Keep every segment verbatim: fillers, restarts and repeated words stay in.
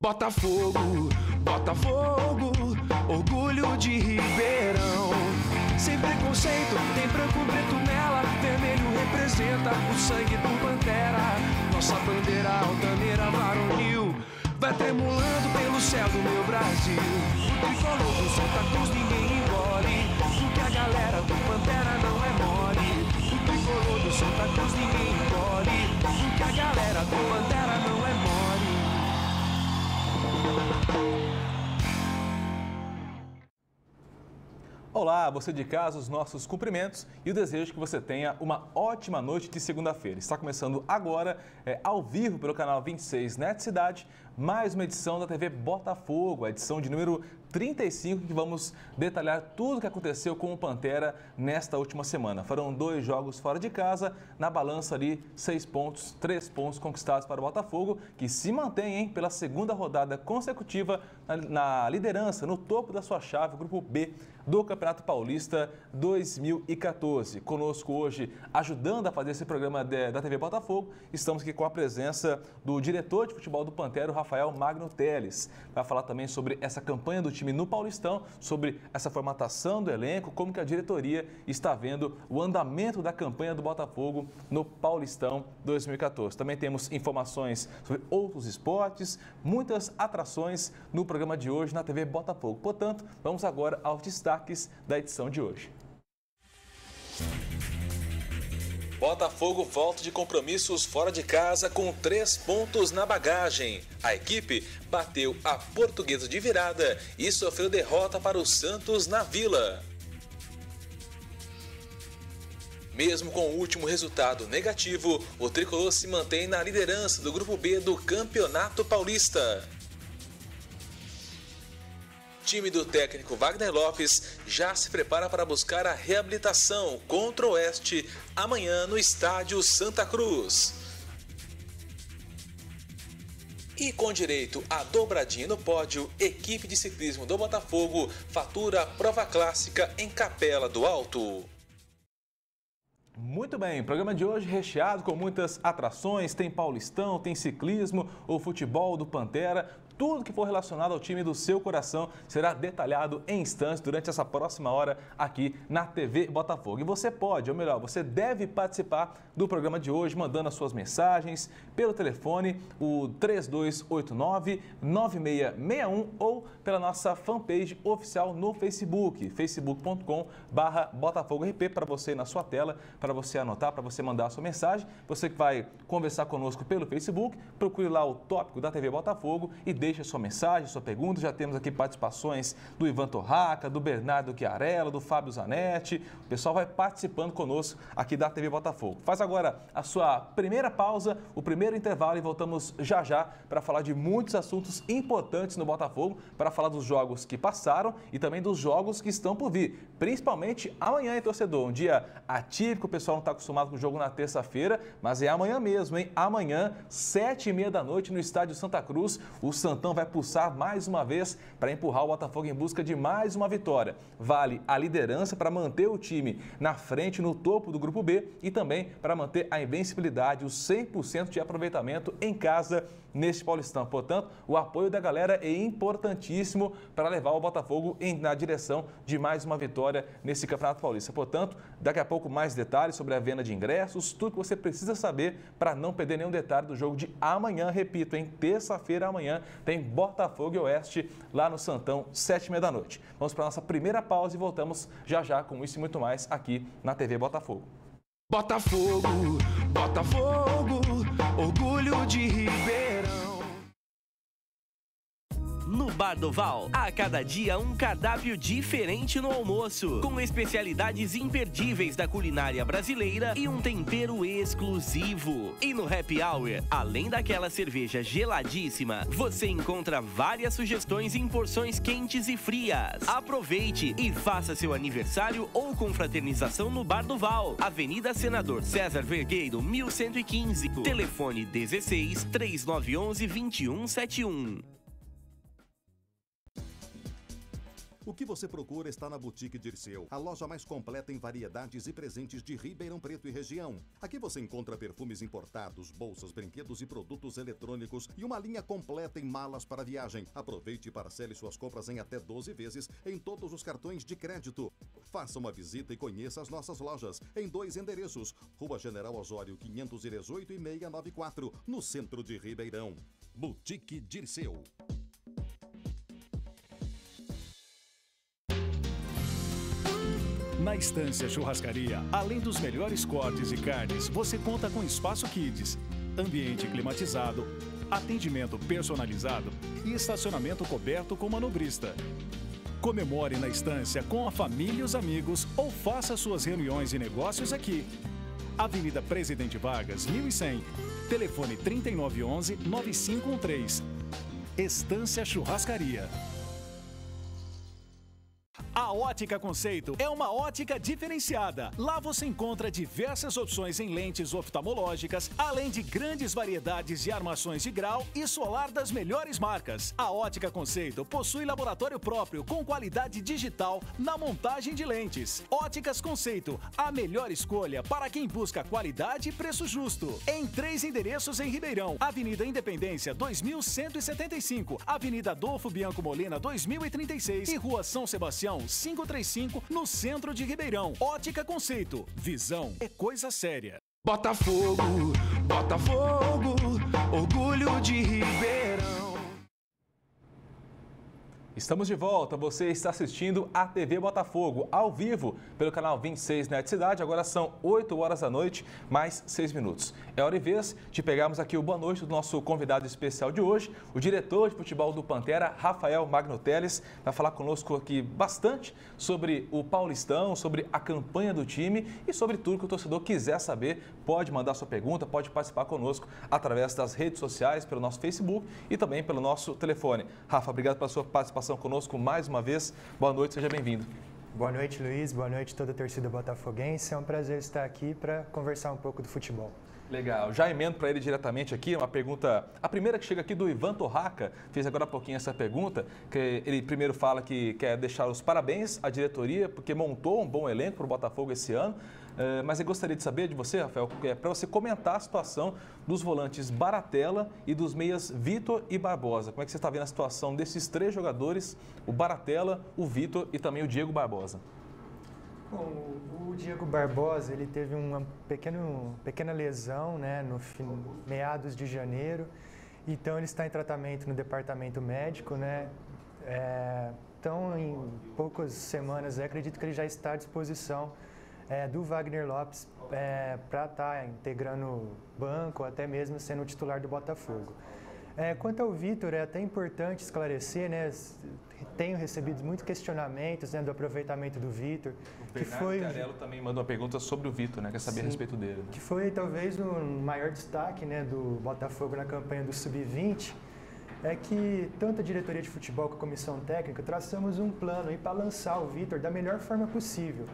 Botafogo, Botafogo, orgulho de Ribeirão. Sem preconceito, tem branco, preto nela, vermelho representa o sangue do Pantera. Nossa bandeira altaneira varonil vai tremulando pelo céu do meu Brasil. O tricolor do Santa Cruz ninguém engole, porque a galera do Pantera não é mole. O tricolor do Santa Cruz ninguém engole, porque a galera do Pantera não é mole. Olá, você de casa, os nossos cumprimentos e o desejo que você tenha uma ótima noite de segunda-feira. Está começando agora, é, ao vivo pelo canal vinte e seis Net Cidade, mais uma edição da T V Botafogo, a edição de número trinta e cinco, que vamos detalhar tudo o que aconteceu com o Pantera nesta última semana. Foram dois jogos fora de casa, na balança ali, seis pontos, três pontos conquistados para o Botafogo, que se mantém, hein, pela segunda rodada consecutiva na, na liderança, no topo da sua chave, o Grupo B do Campeonato Paulista dois mil e quatorze. Conosco hoje, ajudando a fazer esse programa de, da T V Botafogo, estamos aqui com a presença do diretor de futebol do Pantera, o Rafael Magno Teles. Vai falar também sobre essa campanha do time no Paulistão, sobre essa formatação do elenco, como que a diretoria está vendo o andamento da campanha do Botafogo no Paulistão dois mil e quatorze. Também temos informações sobre outros esportes, muitas atrações no programa de hoje na T V Botafogo. Portanto, vamos agora aos destaques da edição de hoje. Botafogo volta de compromissos fora de casa com três pontos na bagagem. A equipe bateu a Portuguesa de virada e sofreu derrota para o Santos na Vila. Mesmo com o último resultado negativo, o tricolor se mantém na liderança do Grupo B do Campeonato Paulista. O time do técnico Wagner Lopes já se prepara para buscar a reabilitação contra o Oeste amanhã no estádio Santa Cruz. E com direito a dobradinha no pódio, equipe de ciclismo do Botafogo fatura a prova clássica em Capela do Alto. Muito bem, programa de hoje recheado com muitas atrações, tem Paulistão, tem ciclismo, o futebol do Pantera. Tudo que for relacionado ao time do seu coração será detalhado em instantes durante essa próxima hora aqui na T V Botafogo. E você pode, ou melhor, você deve participar do programa de hoje mandando as suas mensagens pelo telefone, o três dois oito nove, nove seis seis um ou pela nossa fanpage oficial no Facebook, facebook ponto com barra Botafogo R P, para você ir na sua tela, para você anotar, para você mandar a sua mensagem. Você que vai conversar conosco pelo Facebook, procure lá o tópico da T V Botafogo e deixe a sua mensagem, sua pergunta. Já temos aqui participações do Ivan Torraca, do Bernardo Chiarella, do Fábio Zanetti. O pessoal vai participando conosco aqui da T V Botafogo. Faz agora a sua primeira pausa, o primeiro intervalo, e voltamos já já para falar de muitos assuntos importantes no Botafogo, para falar dos jogos que passaram e também dos jogos que estão por vir, principalmente amanhã, hein, torcedor? Um dia atípico, o pessoal não está acostumado com o jogo na terça-feira, mas é amanhã mesmo, hein? Amanhã, sete e meia da noite, no estádio Santa Cruz, o Santão vai pulsar mais uma vez para empurrar o Botafogo em busca de mais uma vitória. Vale a liderança para manter o time na frente, no topo do Grupo B, e também para manter a invencibilidade, o cem por cento de aproveitamento em casa neste Paulistão. Portanto, o apoio da galera é importantíssimo para levar o Botafogo em, na direção de mais uma vitória nesse Campeonato Paulista. Portanto, daqui a pouco mais detalhes sobre a venda de ingressos, tudo que você precisa saber para não perder nenhum detalhe do jogo de amanhã. Repito, em terça-feira, amanhã, tem Botafogo e Oeste lá no Santão, sete e meia da noite. Vamos para a nossa primeira pausa e voltamos já já com isso e muito mais aqui na T V Botafogo. Botafogo, Botafogo, orgulho de Ribeirão. No Bar do Val, a cada dia um cardápio diferente no almoço, com especialidades imperdíveis da culinária brasileira e um tempero exclusivo. E no Happy Hour, além daquela cerveja geladíssima, você encontra várias sugestões em porções quentes e frias. Aproveite e faça seu aniversário ou confraternização no Bar do Val, Avenida Senador César Vergueiro, mil cento e quinze. Telefone dezesseis, três nove um um, dois um sete um. O que você procura está na Boutique Dirceu, a loja mais completa em variedades e presentes de Ribeirão Preto e região. Aqui você encontra perfumes importados, bolsas, brinquedos e produtos eletrônicos e uma linha completa em malas para viagem. Aproveite e parcele suas compras em até doze vezes em todos os cartões de crédito. Faça uma visita e conheça as nossas lojas em dois endereços: Rua General Osório quinhentos e dezoito e seiscentos e noventa e quatro, no centro de Ribeirão. Boutique Dirceu. Na Estância Churrascaria, além dos melhores cortes e carnes, você conta com espaço kids, ambiente climatizado, atendimento personalizado e estacionamento coberto com manobrista. Comemore na Estância com a família e os amigos ou faça suas reuniões e negócios aqui. Avenida Presidente Vargas, mil e cem. Telefone trinta e nove onze, nove cinco um três. Estância Churrascaria. A Ótica Conceito é uma ótica diferenciada. Lá você encontra diversas opções em lentes oftalmológicas, além de grandes variedades de armações de grau e solar das melhores marcas. A Ótica Conceito possui laboratório próprio com qualidade digital na montagem de lentes. Óticas Conceito, a melhor escolha para quem busca qualidade e preço justo. Em três endereços em Ribeirão: Avenida Independência dois mil cento e setenta e cinco, Avenida Adolfo Bianco Molina dois mil e trinta e seis e Rua São Sebastião quinhentos e trinta e cinco, no centro de Ribeirão. Ótica Conceito. Visão é coisa séria. Botafogo, Botafogo, orgulho de Ribeirão. Estamos de volta, você está assistindo a T V Botafogo, ao vivo, pelo canal vinte e seis Net Cidade. Agora são oito horas da noite, mais seis minutos. É hora e vez de pegarmos aqui o boa noite do nosso convidado especial de hoje, o diretor de futebol do Pantera, Rafael Magno Teles, vai falar conosco aqui bastante sobre o Paulistão, sobre a campanha do time e sobre tudo que o torcedor quiser saber. Pode mandar sua pergunta, pode participar conosco através das redes sociais, pelo nosso Facebook e também pelo nosso telefone. Rafa, obrigado pela sua participação conosco mais uma vez. Boa noite, seja bem-vindo. Boa noite, Luiz. Boa noite toda a torcida botafoguense. É um prazer estar aqui para conversar um pouco do futebol. Legal. Já emendo para ele diretamente aqui uma pergunta, a primeira que chega aqui do Ivan Torraca, fez agora há pouquinho essa pergunta, que ele primeiro fala que quer deixar os parabéns à diretoria, porque montou um bom elenco para o Botafogo esse ano, uh, mas eu gostaria de saber de você, Rafael, é, para você comentar a situação dos volantes Baratella e dos meias Vitor e Barbosa. Como é que você está vendo a situação desses três jogadores, o Baratella, o Vitor e também o Diego Barbosa? Bom, o Diego Barbosa, ele teve uma pequeno, pequena lesão, né, no fim, meados de janeiro, então ele está em tratamento no departamento médico, né, é, então em poucas semanas eu acredito que ele já está à disposição é, do Wagner Lopes é, para estar integrando o banco, ou até mesmo sendo o titular do Botafogo. É, quanto ao Vitor, é até importante esclarecer, né, tenho recebido muitos questionamentos, né, do aproveitamento do Vitor. O Bernardo foi... Carello também mandou uma pergunta sobre o Vitor, né, quer saber Sim, a respeito dele. Né? Que foi talvez o maior destaque, né, do Botafogo na campanha do sub vinte, é que tanto a diretoria de futebol como a comissão técnica traçamos um plano para lançar o Vitor da melhor forma possível.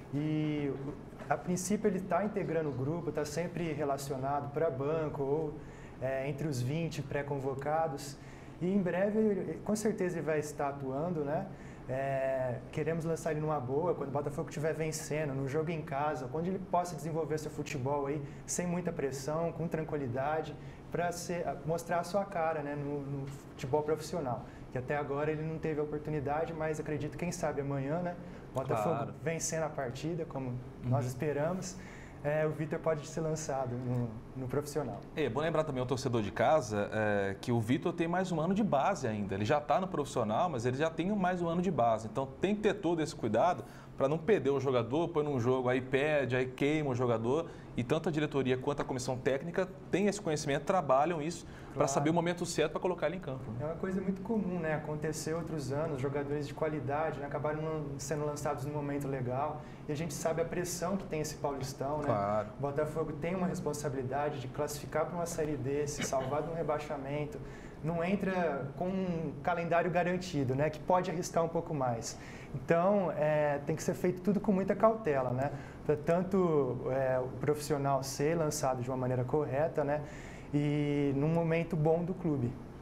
E a princípio ele está integrando o grupo, está sempre relacionado para banco ou é, entre os vinte pré-convocados. E em breve, com certeza, ele vai estar atuando, né? É, queremos lançar ele numa boa, quando o Botafogo estiver vencendo, no jogo em casa, onde ele possa desenvolver seu futebol aí, sem muita pressão, com tranquilidade, para mostrar a sua cara, né, no, no futebol profissional. Que até agora ele não teve a oportunidade, mas acredito, quem sabe amanhã, né? O Botafogo claro. vencendo a partida, como uhum. nós esperamos. É, o Vitor pode ser lançado no, no profissional. É bom lembrar também ao torcedor de casa é, que o Vitor tem mais um ano de base ainda. Ele já está no profissional, mas ele já tem mais um ano de base. Então tem que ter todo esse cuidado para não perder o jogador, põe num jogo, aí perde, aí queima o jogador. E tanto a diretoria quanto a comissão técnica têm esse conhecimento, trabalham isso claro. para saber o momento certo para colocar ele em campo. É uma coisa muito comum, né? Aconteceu outros anos, jogadores de qualidade, né? acabaram sendo lançados num momento legal. E a gente sabe a pressão que tem esse Paulistão, né? Claro. O Botafogo tem uma responsabilidade de classificar para uma Série D, se salvar de um rebaixamento. Não entra com um calendário garantido, né? Que pode arriscar um pouco mais. Então, é, tem que ser feito tudo com muita cautela, né? Para tanto é, o profissional ser lançado de uma maneira correta, né? E num momento bom do clube.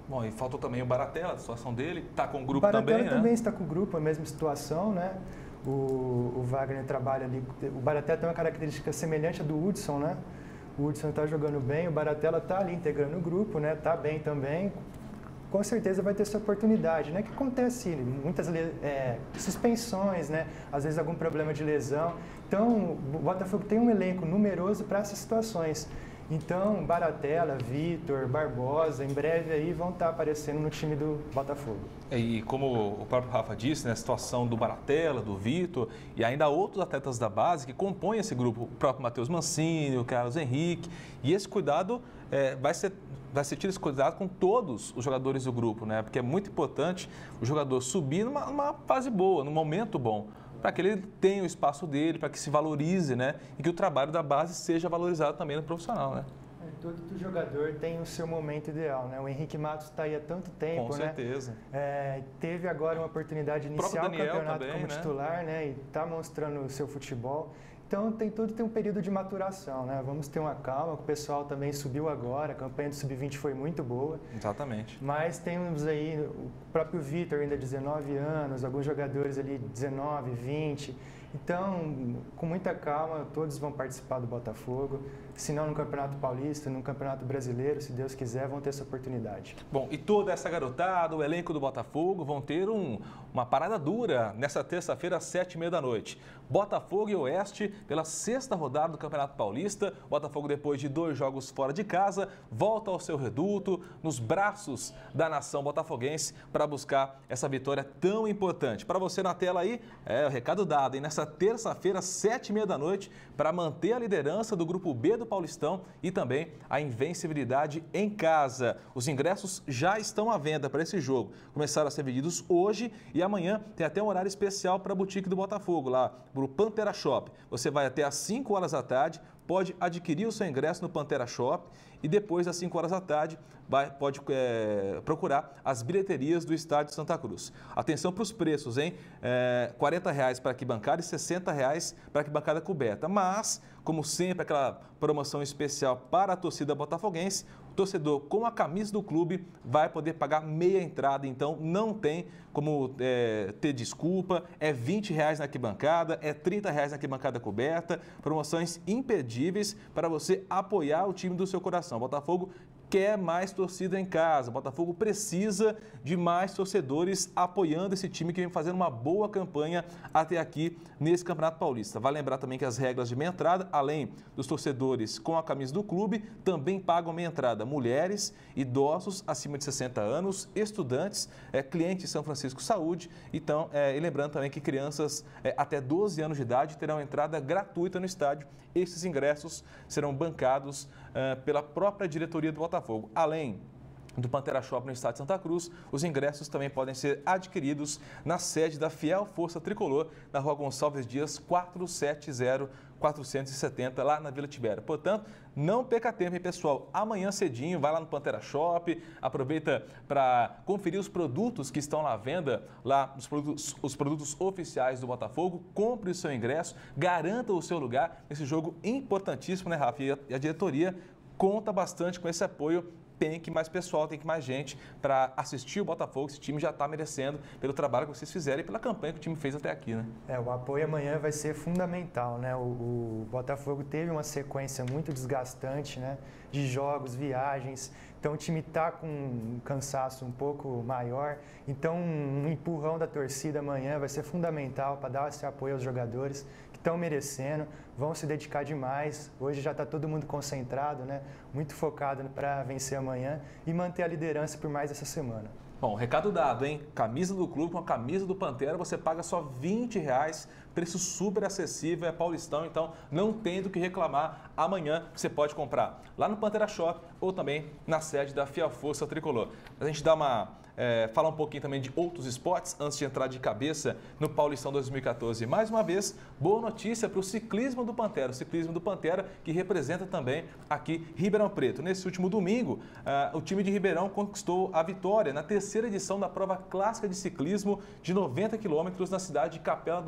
Bom, e faltou também o Baratella, a situação dele, está com o grupo o Baratella também, né? também está com o grupo, a mesma situação, né? O, o Wagner trabalha ali, o Baratella tem uma característica semelhante à do Hudson, né? O Hudson está jogando bem, o Baratella está ali integrando o grupo, né? Está bem também. Com certeza vai ter essa oportunidade, né? Que acontece muitas é, suspensões, né? Às vezes algum problema de lesão. Então, o Botafogo tem um elenco numeroso para essas situações. Então, Baratella, Vitor, Barbosa, em breve aí vão estar aparecendo no time do Botafogo. E como o próprio Rafa disse, né, a situação do Baratella, do Vitor e ainda outros atletas da base que compõem esse grupo, o próprio Matheus Mancini, o Carlos Henrique, e esse cuidado é, vai ser vai ser tido esse cuidado com todos os jogadores do grupo, né? Porque é muito importante o jogador subir numa, numa fase boa, num momento bom, para que ele tenha o espaço dele, para que se valorize, né? E que o trabalho da base seja valorizado também no profissional, né? É, todo jogador tem o seu momento ideal, né? O Henrique Matos está aí há tanto tempo, com né? certeza. É, teve agora uma oportunidade de iniciar o campeonato também, como né? titular, né? E está mostrando o seu futebol. Então, tem tudo tem um período de maturação, né? Vamos ter uma calma, o pessoal também subiu agora, a campanha do sub vinte foi muito boa. Exatamente. Mas temos aí o próprio Vitor, ainda dezenove anos, alguns jogadores ali dezenove, vinte. Então, com muita calma, todos vão participar do Botafogo. Se não no Campeonato Paulista, no Campeonato Brasileiro, se Deus quiser, vão ter essa oportunidade. Bom, e toda essa garotada, o elenco do Botafogo, vão ter um, uma parada dura nessa terça-feira, às sete e meia da noite. Botafogo e Oeste, pela sexta rodada do Campeonato Paulista. Botafogo, depois de dois jogos fora de casa, volta ao seu reduto, nos braços da nação botafoguense, para buscar essa vitória tão importante. Para você na tela aí, é o recado dado, hein? Nessa terça-feira, sete e meia da noite, para manter a liderança do Grupo B do Paulistão e também a invencibilidade em casa. Os ingressos já estão à venda para esse jogo. Começaram a ser vendidos hoje e amanhã tem até um horário especial para a boutique do Botafogo, lá para o Pantera Shop. Você vai até às cinco horas da tarde, pode adquirir o seu ingresso no Pantera Shop e depois das cinco horas da tarde vai, pode é, procurar as bilheterias do Estádio Santa Cruz. Atenção para os preços, hein? É, quarenta reais para arquibancada e sessenta reais para arquibancada coberta. Mas, como sempre, aquela promoção especial para a torcida botafoguense, o torcedor com a camisa do clube vai poder pagar meia entrada, então não tem como é, ter desculpa, é vinte reais na arquibancada, é trinta reais na arquibancada coberta, promoções imperdíveis para você apoiar o time do seu coração. O Botafogo quer mais torcida em casa. O Botafogo precisa de mais torcedores apoiando esse time que vem fazendo uma boa campanha até aqui nesse Campeonato Paulista. Vale lembrar também que as regras de meia entrada, além dos torcedores com a camisa do clube, também pagam meia entrada mulheres, idosos acima de sessenta anos, estudantes, é, clientes de São Francisco Saúde. Então, é, e lembrando também que crianças é, até doze anos de idade terão entrada gratuita no estádio. Esses ingressos serão bancados é, pela própria diretoria do Botafogo. Além do Pantera Shop no Estádio Santa Cruz, os ingressos também podem ser adquiridos na sede da Fiel Força Tricolor, na Rua Gonçalves Dias, quatrocentos e setenta, quatrocentos e setenta, lá na Vila Tibério. Portanto, não perca tempo, hein, pessoal? Amanhã cedinho, vai lá no Pantera Shop, aproveita para conferir os produtos que estão lá à venda, lá os produtos, os produtos oficiais do Botafogo, compre o seu ingresso, garanta o seu lugar nesse jogo importantíssimo, né, Rafa? E a, e a diretoria conta bastante com esse apoio. Tem que mais pessoal, tem que mais gente para assistir o Botafogo. Esse time já está merecendo pelo trabalho que vocês fizeram e pela campanha que o time fez até aqui, né? É, o apoio amanhã vai ser fundamental, né? O, o Botafogo teve uma sequência muito desgastante, né? De jogos, viagens. Então o time está com um cansaço um pouco maior. Então um empurrão da torcida amanhã vai ser fundamental para dar esse apoio aos jogadores que estão merecendo, vão se dedicar demais. Hoje já está todo mundo concentrado, né? Muito focado para vencer amanhã e manter a liderança por mais essa semana. Bom, recado dado, hein? Camisa do clube com a camisa do Pantera, você paga só vinte reais, preço super acessível, é paulistão, então não tem do que reclamar. Amanhã você pode comprar lá no Pantera Shop ou também na sede da Fiel Força Tricolor. A gente dá uma... É, falar um pouquinho também de outros esportes antes de entrar de cabeça no Paulistão dois mil e quatorze. Mais uma vez, boa notícia para o ciclismo do Pantera, o ciclismo do Pantera que representa também aqui Ribeirão Preto. Nesse último domingo, uh, o time de Ribeirão conquistou a vitória na terceira edição da prova clássica de ciclismo de noventa quilômetros na cidade de Capela do Alto,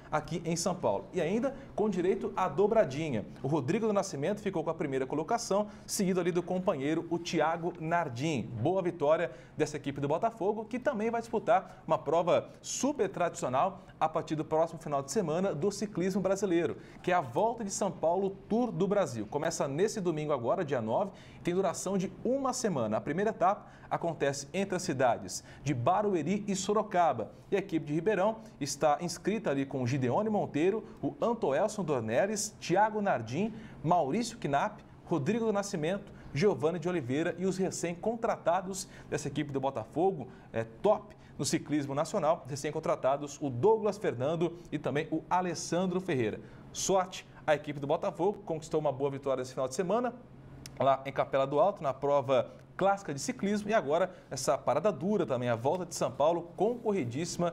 aqui em São Paulo. E ainda com direito à dobradinha. O Rodrigo do Nascimento ficou com a primeira colocação, seguido ali do companheiro, o Thiago Nardim. Boa vitória dessa equipe do Botafogo, que também vai disputar uma prova super tradicional a partir do próximo final de semana do ciclismo brasileiro, que é a Volta de São Paulo Tour do Brasil. Começa nesse domingo agora, dia nove, e tem duração de uma semana. A primeira etapa acontece entre as cidades de Barueri e Sorocaba. E a equipe de Ribeirão está inscrita ali com o Gideone Monteiro, o Antoelson Dornelles, Thiago Nardim, Maurício Knapp, Rodrigo do Nascimento, Giovanni de Oliveira e os recém-contratados dessa equipe do Botafogo, é, top no ciclismo nacional, recém-contratados o Douglas Fernando e também o Alessandro Ferreira. Sorte, a equipe do Botafogo conquistou uma boa vitória esse final de semana, lá em Capela do Alto, na prova clássica de ciclismo, e agora essa parada dura também, a Volta de São Paulo, concorridíssima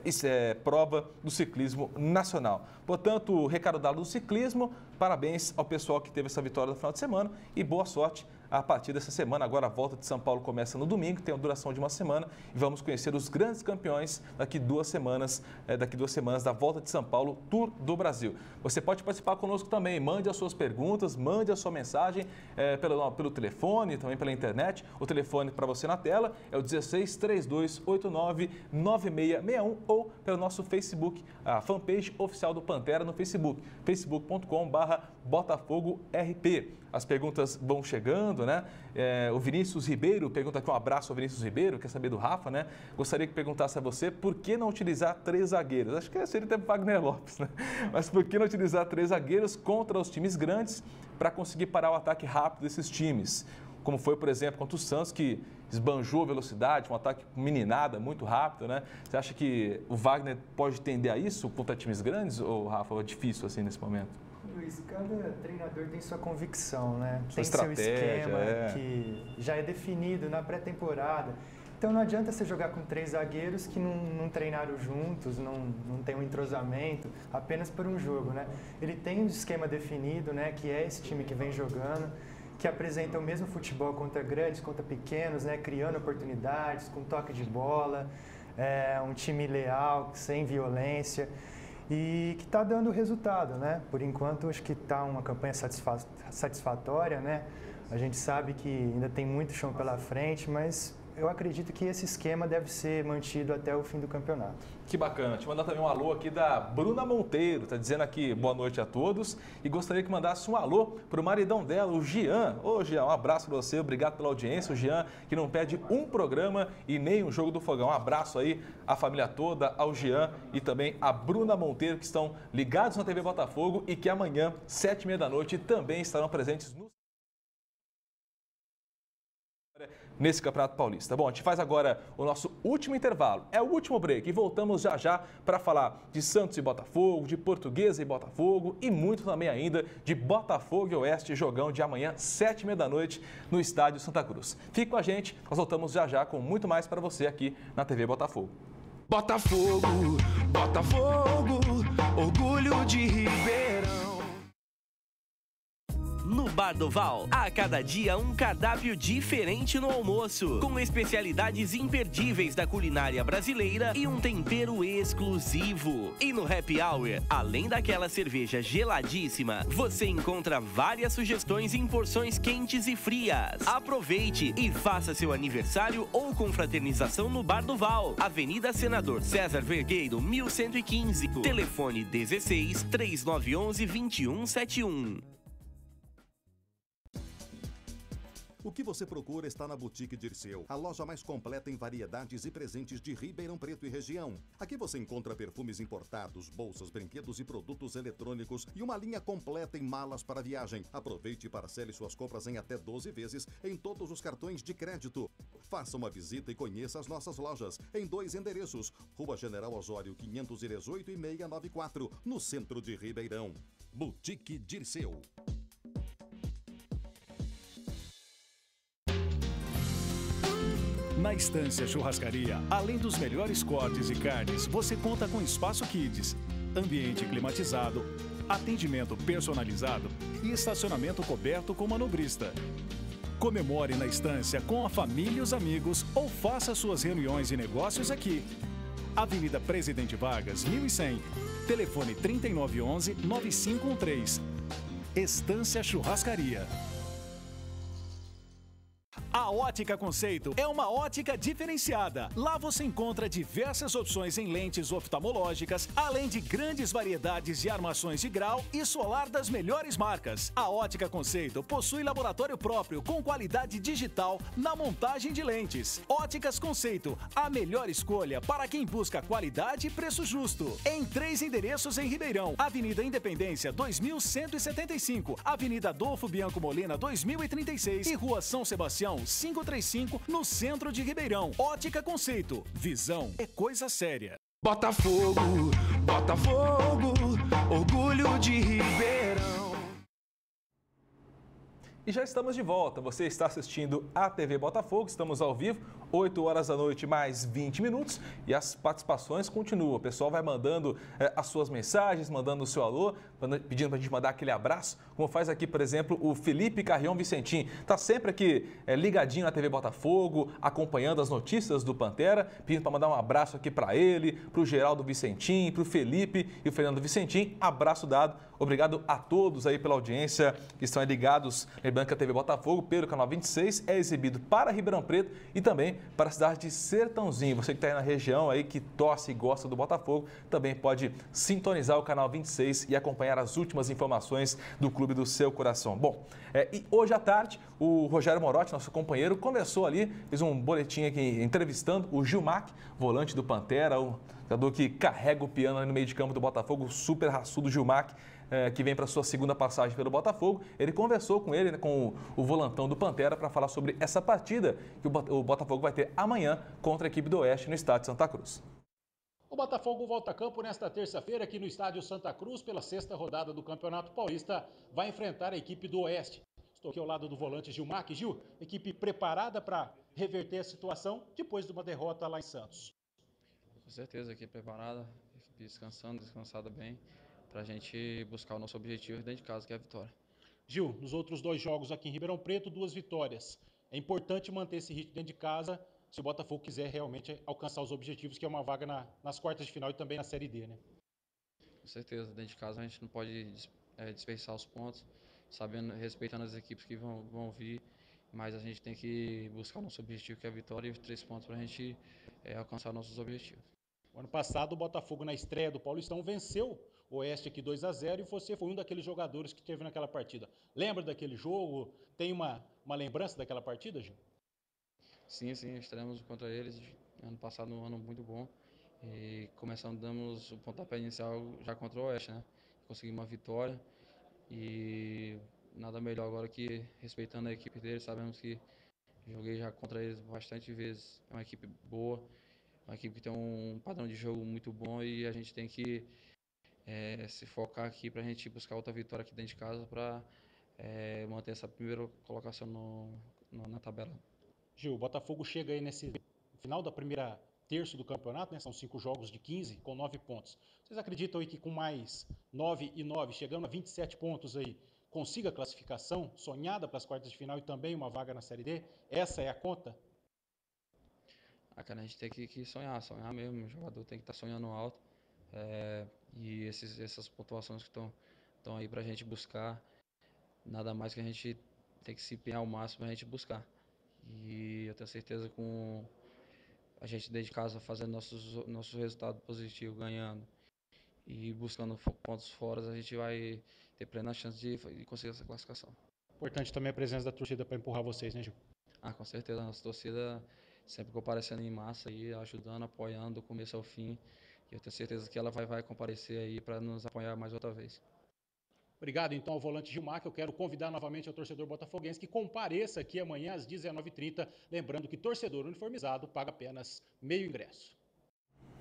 é, prova do ciclismo nacional. Portanto, recado dado do ciclismo, parabéns ao pessoal que teve essa vitória no final de semana e boa sorte a partir dessa semana. Agora a Volta de São Paulo começa no domingo, tem a duração de uma semana e vamos conhecer os grandes campeões daqui duas semanas, é, daqui duas semanas da Volta de São Paulo Tour do Brasil. Você pode participar conosco também, mande as suas perguntas, mande a sua mensagem é, pelo, pelo telefone, também pela internet. O telefone para você na tela é o dezesseis, trinta e dois, oitenta e nove, noventa e seis sessenta e um ou pelo nosso Facebook, a fanpage oficial do Pantera no Facebook, facebook ponto com barra Botafogo R P. As perguntas vão chegando, né? É, o Vinícius Ribeiro pergunta aqui, um abraço ao Vinícius Ribeiro, quer saber do Rafa, né? Gostaria que perguntasse a você por que não utilizar três zagueiros? Acho que seria até o Wagner Lopes, né? Mas por que não utilizar três zagueiros contra os times grandes para conseguir parar o ataque rápido desses times? Como foi, por exemplo, contra o Santos, que esbanjou a velocidade, um ataque meninada, muito rápido, né? Você acha que o Wagner pode tender a isso contra times grandes, ou, Rafa, é difícil assim nesse momento? Luiz, cada treinador tem sua convicção, né? Sua tem seu esquema é. que já é definido na pré-temporada. Então não adianta você jogar com três zagueiros que não, não treinaram juntos, não, não tem um entrosamento, apenas por um jogo, né? Ele tem um esquema definido, né? Que é esse time que vem jogando, que apresenta o mesmo futebol contra grandes, contra pequenos, né? Criando oportunidades, com toque de bola, é um time leal, sem violência. E que está dando resultado, né? Por enquanto, acho que está uma campanha satisfa satisfatória, né? A gente sabe que ainda tem muito chão pela frente, mas eu acredito que esse esquema deve ser mantido até o fim do campeonato. Que bacana. Te mandar também um alô aqui da Bruna Monteiro, tá dizendo aqui boa noite a todos e gostaria que mandasse um alô para o maridão dela, o Jean. Ô Jean, um abraço para você, obrigado pela audiência. O Jean que não perde um programa e nem um jogo do Fogão. Um abraço aí à família toda, ao Jean e também à Bruna Monteiro, que estão ligados na T V Botafogo e que amanhã, sete e meia da noite, também estarão presentes no nesse Campeonato Paulista. Bom, a gente faz agora o nosso último intervalo. É o último break e voltamos já já para falar de Santos e Botafogo, de Portuguesa e Botafogo e muito também ainda de Botafogo e Oeste, jogão de amanhã, sete e meia da noite, no Estádio Santa Cruz. Fique com a gente, nós voltamos já já com muito mais para você aqui na T V Botafogo. Botafogo, Botafogo, orgulho de Ribeirão. No Bar do Val, a cada dia um cardápio diferente no almoço, com especialidades imperdíveis da culinária brasileira e um tempero exclusivo. E no Happy Hour, além daquela cerveja geladíssima, você encontra várias sugestões em porções quentes e frias. Aproveite e faça seu aniversário ou confraternização no Bar do Val, Avenida Senador César Vergueiro, mil cento e quinze. Telefone dezesseis, três nove um um, dois um sete um. O que você procura está na Boutique Dirceu, a loja mais completa em variedades e presentes de Ribeirão Preto e região. Aqui você encontra perfumes importados, bolsas, brinquedos e produtos eletrônicos e uma linha completa em malas para viagem. Aproveite e parcele suas compras em até doze vezes em todos os cartões de crédito. Faça uma visita e conheça as nossas lojas em dois endereços: Rua General Osório quinhentos e dezoito e seiscentos e noventa e quatro, no centro de Ribeirão. Boutique Dirceu. Na Estância Churrascaria, além dos melhores cortes e carnes, você conta com espaço kids, ambiente climatizado, atendimento personalizado e estacionamento coberto com manobrista. Comemore na Estância com a família e os amigos ou faça suas reuniões e negócios aqui. Avenida Presidente Vargas, mil e cem. Telefone trinta e nove onze, nove cinco um três. Estância Churrascaria. A Ótica Conceito é uma ótica diferenciada. Lá você encontra diversas opções em lentes oftalmológicas, além de grandes variedades de armações de grau e solar das melhores marcas. A Ótica Conceito possui laboratório próprio com qualidade digital na montagem de lentes. Óticas Conceito, a melhor escolha para quem busca qualidade e preço justo. Em três endereços em Ribeirão: Avenida Independência dois mil cento e setenta e cinco, Avenida Adolfo Bianco Molina dois mil e trinta e seis e Rua São Sebastião quinhentos e trinta e cinco, no centro de Ribeirão. Ótica Conceito. Visão é coisa séria. Botafogo, Botafogo, orgulho de Ribeirão. E já estamos de volta. Você está assistindo a T V Botafogo, estamos ao vivo, oito horas da noite mais vinte minutos, e as participações continuam. O pessoal vai mandando eh, as suas mensagens, mandando o seu alô, pedindo para a gente mandar aquele abraço, como faz aqui, por exemplo, o Felipe Carrion Vicentim. Está sempre aqui eh, ligadinho na T V Botafogo, acompanhando as notícias do Pantera, pedindo para mandar um abraço aqui para ele, para o Geraldo Vicentim, para o Felipe e o Fernando Vicentim. Abraço dado. Obrigado a todos aí pela audiência que estão aí ligados. Lembrando que a T V Botafogo, pelo canal vinte e seis, é exibido para Ribeirão Preto e também para a cidade de Sertãozinho. Você que está aí na região aí, que torce e gosta do Botafogo, também pode sintonizar o canal vinte e seis e acompanhar as últimas informações do clube do seu coração. Bom, é, e hoje à tarde, o Rogério Morotti, nosso companheiro, conversou ali, fez um boletim aqui entrevistando o Gilmac, volante do Pantera, o jogador que carrega o piano ali no meio de campo do Botafogo, o super raçudo Gilmac, é, que vem para sua segunda passagem pelo Botafogo. Ele conversou com ele, né, com o, o volantão do Pantera, para falar sobre essa partida que o, o Botafogo vai ter amanhã contra a equipe do Oeste no estádio Santa Cruz. O Botafogo volta a campo nesta terça-feira aqui no estádio Santa Cruz pela sexta rodada do Campeonato Paulista. Vai enfrentar a equipe do Oeste. Estou aqui ao lado do volante Gilmac. Gil, equipe preparada para reverter a situação depois de uma derrota lá em Santos. Com certeza, equipe preparada, equipe descansando, descansada bem, para a gente buscar o nosso objetivo dentro de casa, que é a vitória. Gil, nos outros dois jogos aqui em Ribeirão Preto, duas vitórias. É importante manter esse ritmo dentro de casa se o Botafogo quiser realmente alcançar os objetivos, que é uma vaga na, nas quartas de final e também na Série D, né? Com certeza, dentro de casa a gente não pode é, dispersar os pontos, sabendo, respeitando as equipes que vão, vão vir, mas a gente tem que buscar o nosso objetivo, que é a vitória, e os três pontos para a gente é, alcançar nossos objetivos. O ano passado, o Botafogo, na estreia do Paulistão, venceu o Oeste aqui dois a zero e você foi um daqueles jogadores que teve naquela partida. Lembra daquele jogo? Tem uma, uma lembrança daquela partida, Gil? Sim, sim, estaremos contra eles. Ano passado, um ano muito bom. E começando, damos o pontapé inicial já contra o Oeste, né? Conseguimos uma vitória e nada melhor agora que respeitando a equipe deles. Sabemos que joguei já contra eles bastante vezes. É uma equipe boa, uma equipe que tem um padrão de jogo muito bom e a gente tem que é, se focar aqui para a gente buscar outra vitória aqui dentro de casa para é, manter essa primeira colocação no, no, na tabela. Gil, o Botafogo chega aí nesse final da primeira terço do campeonato, né? São cinco jogos de quinze com nove pontos. Vocês acreditam aí que com mais nove e nove, chegando a vinte e sete pontos aí, consiga a classificação sonhada para as quartas de final e também uma vaga na Série D? Essa é a conta? Ah, cara, a gente tem que, que sonhar, sonhar mesmo. O jogador tem que estar tá sonhando alto. É, e esses, essas pontuações que estão aí pra gente buscar, nada mais que a gente tem que se empenhar ao máximo pra gente buscar. E eu tenho certeza que com a gente dentro de casa fazendo nossos, nosso resultado positivo, ganhando e buscando pontos fora, a gente vai ter plena chance de, de conseguir essa classificação. Importante também a presença da torcida para empurrar vocês, né, Gil? Ah, com certeza. A nossa torcida sempre comparecendo em massa, aí, ajudando, apoiando do começo ao fim. E eu tenho certeza que ela vai, vai comparecer aí para nos apoiar mais outra vez. Obrigado, então, ao volante Gilmac. Eu quero convidar novamente o torcedor botafoguense que compareça aqui amanhã às dezenove e trinta. Lembrando que torcedor uniformizado paga apenas meio ingresso.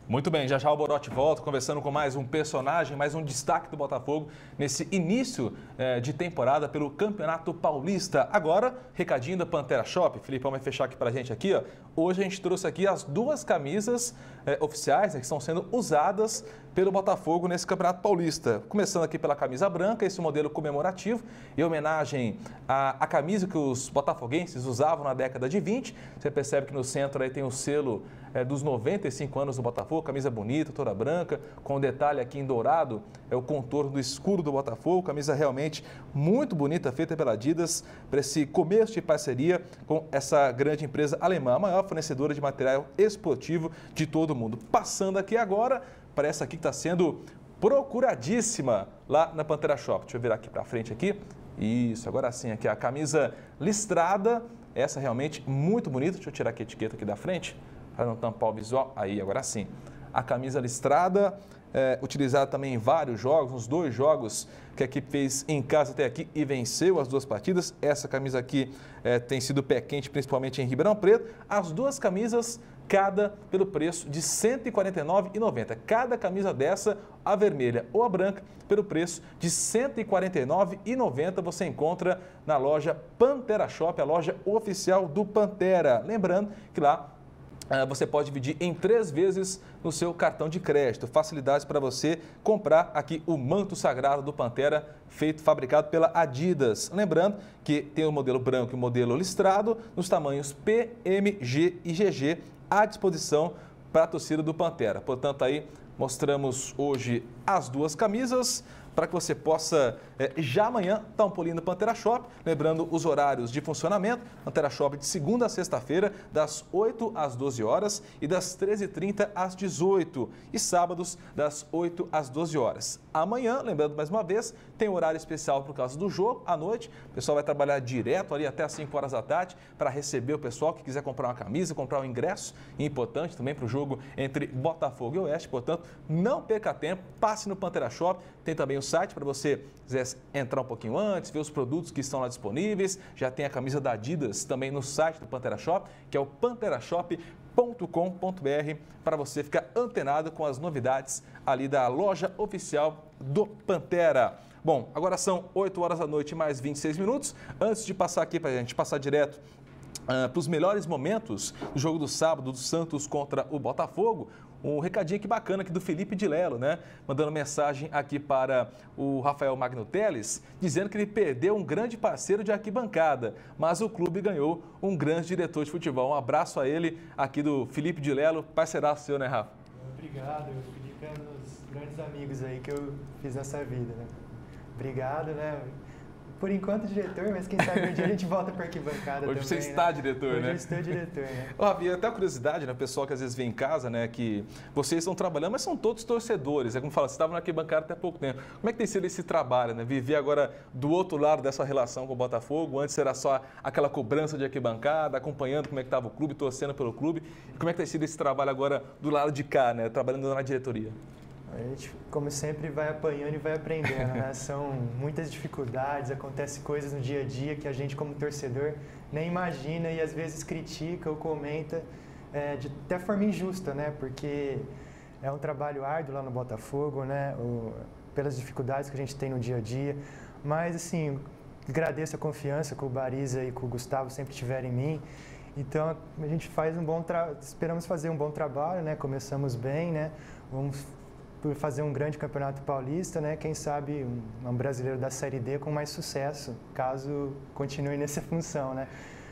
Muito bem, já já o Borotti volta conversando com mais um personagem, mais um destaque do Botafogo nesse início eh, de temporada pelo Campeonato Paulista. Agora, recadinho da Pantera Shop. Filipão vai fechar aqui pra gente aqui, ó. Hoje a gente trouxe aqui as duas camisas eh, oficiais, né, que estão sendo usadas pelo Botafogo nesse Campeonato Paulista. Começando aqui pela camisa branca, esse modelo comemorativo, em homenagem à, à camisa que os botafoguenses usavam na década de vinte. Você percebe que no centro aí tem o selo é, dos noventa e cinco anos do Botafogo, camisa bonita, toda branca, com detalhe aqui em dourado, é o contorno do escudo do Botafogo, camisa realmente muito bonita, feita pela Adidas, para esse começo de parceria com essa grande empresa alemã, a maior fornecedora de material esportivo de todo o mundo. Passando aqui agora para essa aqui que está sendo procuradíssima lá na Pantera Shop. Deixa eu virar aqui para frente aqui. Isso, agora sim, aqui a camisa listrada, essa realmente muito bonita. Deixa eu tirar aqui a etiqueta aqui da frente, para não tampar o visual. Aí, agora sim. A camisa listrada, é, utilizada também em vários jogos, uns dois jogos que a equipe fez em casa até aqui e venceu as duas partidas. Essa camisa aqui é, tem sido pé quente, principalmente em Ribeirão Preto. As duas camisas, cada pelo preço de cento e quarenta e nove reais e noventa centavos. Cada camisa dessa, a vermelha ou a branca, pelo preço de cento e quarenta e nove reais e noventa centavos, você encontra na loja Pantera Shop, a loja oficial do Pantera. Lembrando que lá você pode dividir em três vezes no seu cartão de crédito. Facilidades para você comprar aqui o manto sagrado do Pantera, feito, fabricado pela Adidas. Lembrando que tem o modelo branco e o modelo listrado, nos tamanhos P, M, G e G G, à disposição para a torcida do Pantera. Portanto, aí mostramos hoje as duas camisas, para que você possa é, já amanhã dar um pulinho no Pantera Shop. Lembrando os horários de funcionamento, Pantera Shop de segunda a sexta-feira, das oito às doze horas e das treze e trinta às dezoito. E sábados, das oito às doze horas. Amanhã, lembrando mais uma vez, tem horário especial por causa do jogo, à noite. O pessoal vai trabalhar direto ali até às cinco horas da tarde para receber o pessoal que quiser comprar uma camisa, comprar um ingresso. Importante também para o jogo entre Botafogo e Oeste. Portanto, não perca tempo, passe no Pantera Shop. Tem também o site para você quiser entrar um pouquinho antes, ver os produtos que estão lá disponíveis. Já tem a camisa da Adidas também no site do Pantera Shop, que é o pantera shop ponto com ponto br, para você ficar antenado com as novidades ali da loja oficial do Pantera. Bom, agora são oito horas da noite mais vinte e seis minutos. Antes de passar aqui para a gente passar direto Uh, para os melhores momentos do jogo do sábado do Santos contra o Botafogo, um recadinho aqui bacana aqui do Felipe de Lelo, né? Mandando mensagem aqui para o Rafael Magno Teles, dizendo que ele perdeu um grande parceiro de arquibancada, mas o clube ganhou um grande diretor de futebol. Um abraço a ele aqui do Felipe de Lelo, parceiraço seu, né, Rafa? Obrigado, o Felipe é um dos grandes amigos aí que eu fiz nessa vida, né? Obrigado, né? Por enquanto, diretor, mas quem sabe um dia a gente volta para arquibancada também. Hoje você está, né? diretor, Hoje né? eu estou diretor, né? Ó, e até a curiosidade, né? O pessoal que às vezes vem em casa, né? Que vocês estão trabalhando, mas são todos torcedores. É como fala, você estava na arquibancada até há pouco tempo. Como é que tem sido esse trabalho, né? Viver agora do outro lado dessa relação com o Botafogo. Antes era só aquela cobrança de arquibancada, acompanhando como é que estava o clube, torcendo pelo clube. Como é que tem sido esse trabalho agora do lado de cá, né? Trabalhando na diretoria? A gente, como sempre, vai apanhando e vai aprendendo, né? São muitas dificuldades, acontecem coisas no dia a dia que a gente, como torcedor, nem imagina e às vezes critica ou comenta é, de até forma injusta, né? Porque é um trabalho árduo lá no Botafogo, né? O, pelas dificuldades que a gente tem no dia a dia. Mas, assim, agradeço a confiança que o Bariza e que o Gustavo sempre tiveram em mim. Então, a gente faz um bom trabalho, esperamos fazer um bom trabalho, né? Começamos bem, né? Vamos fazer um grande campeonato paulista, né? Quem sabe um, um brasileiro da Série D com mais sucesso, caso continue nessa função, né?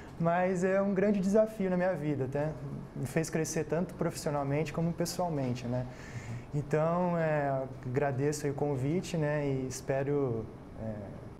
Mas é um grande desafio na minha vida, até me fez crescer tanto profissionalmente como pessoalmente, né? Então, é, agradeço aí o convite, né? E espero é,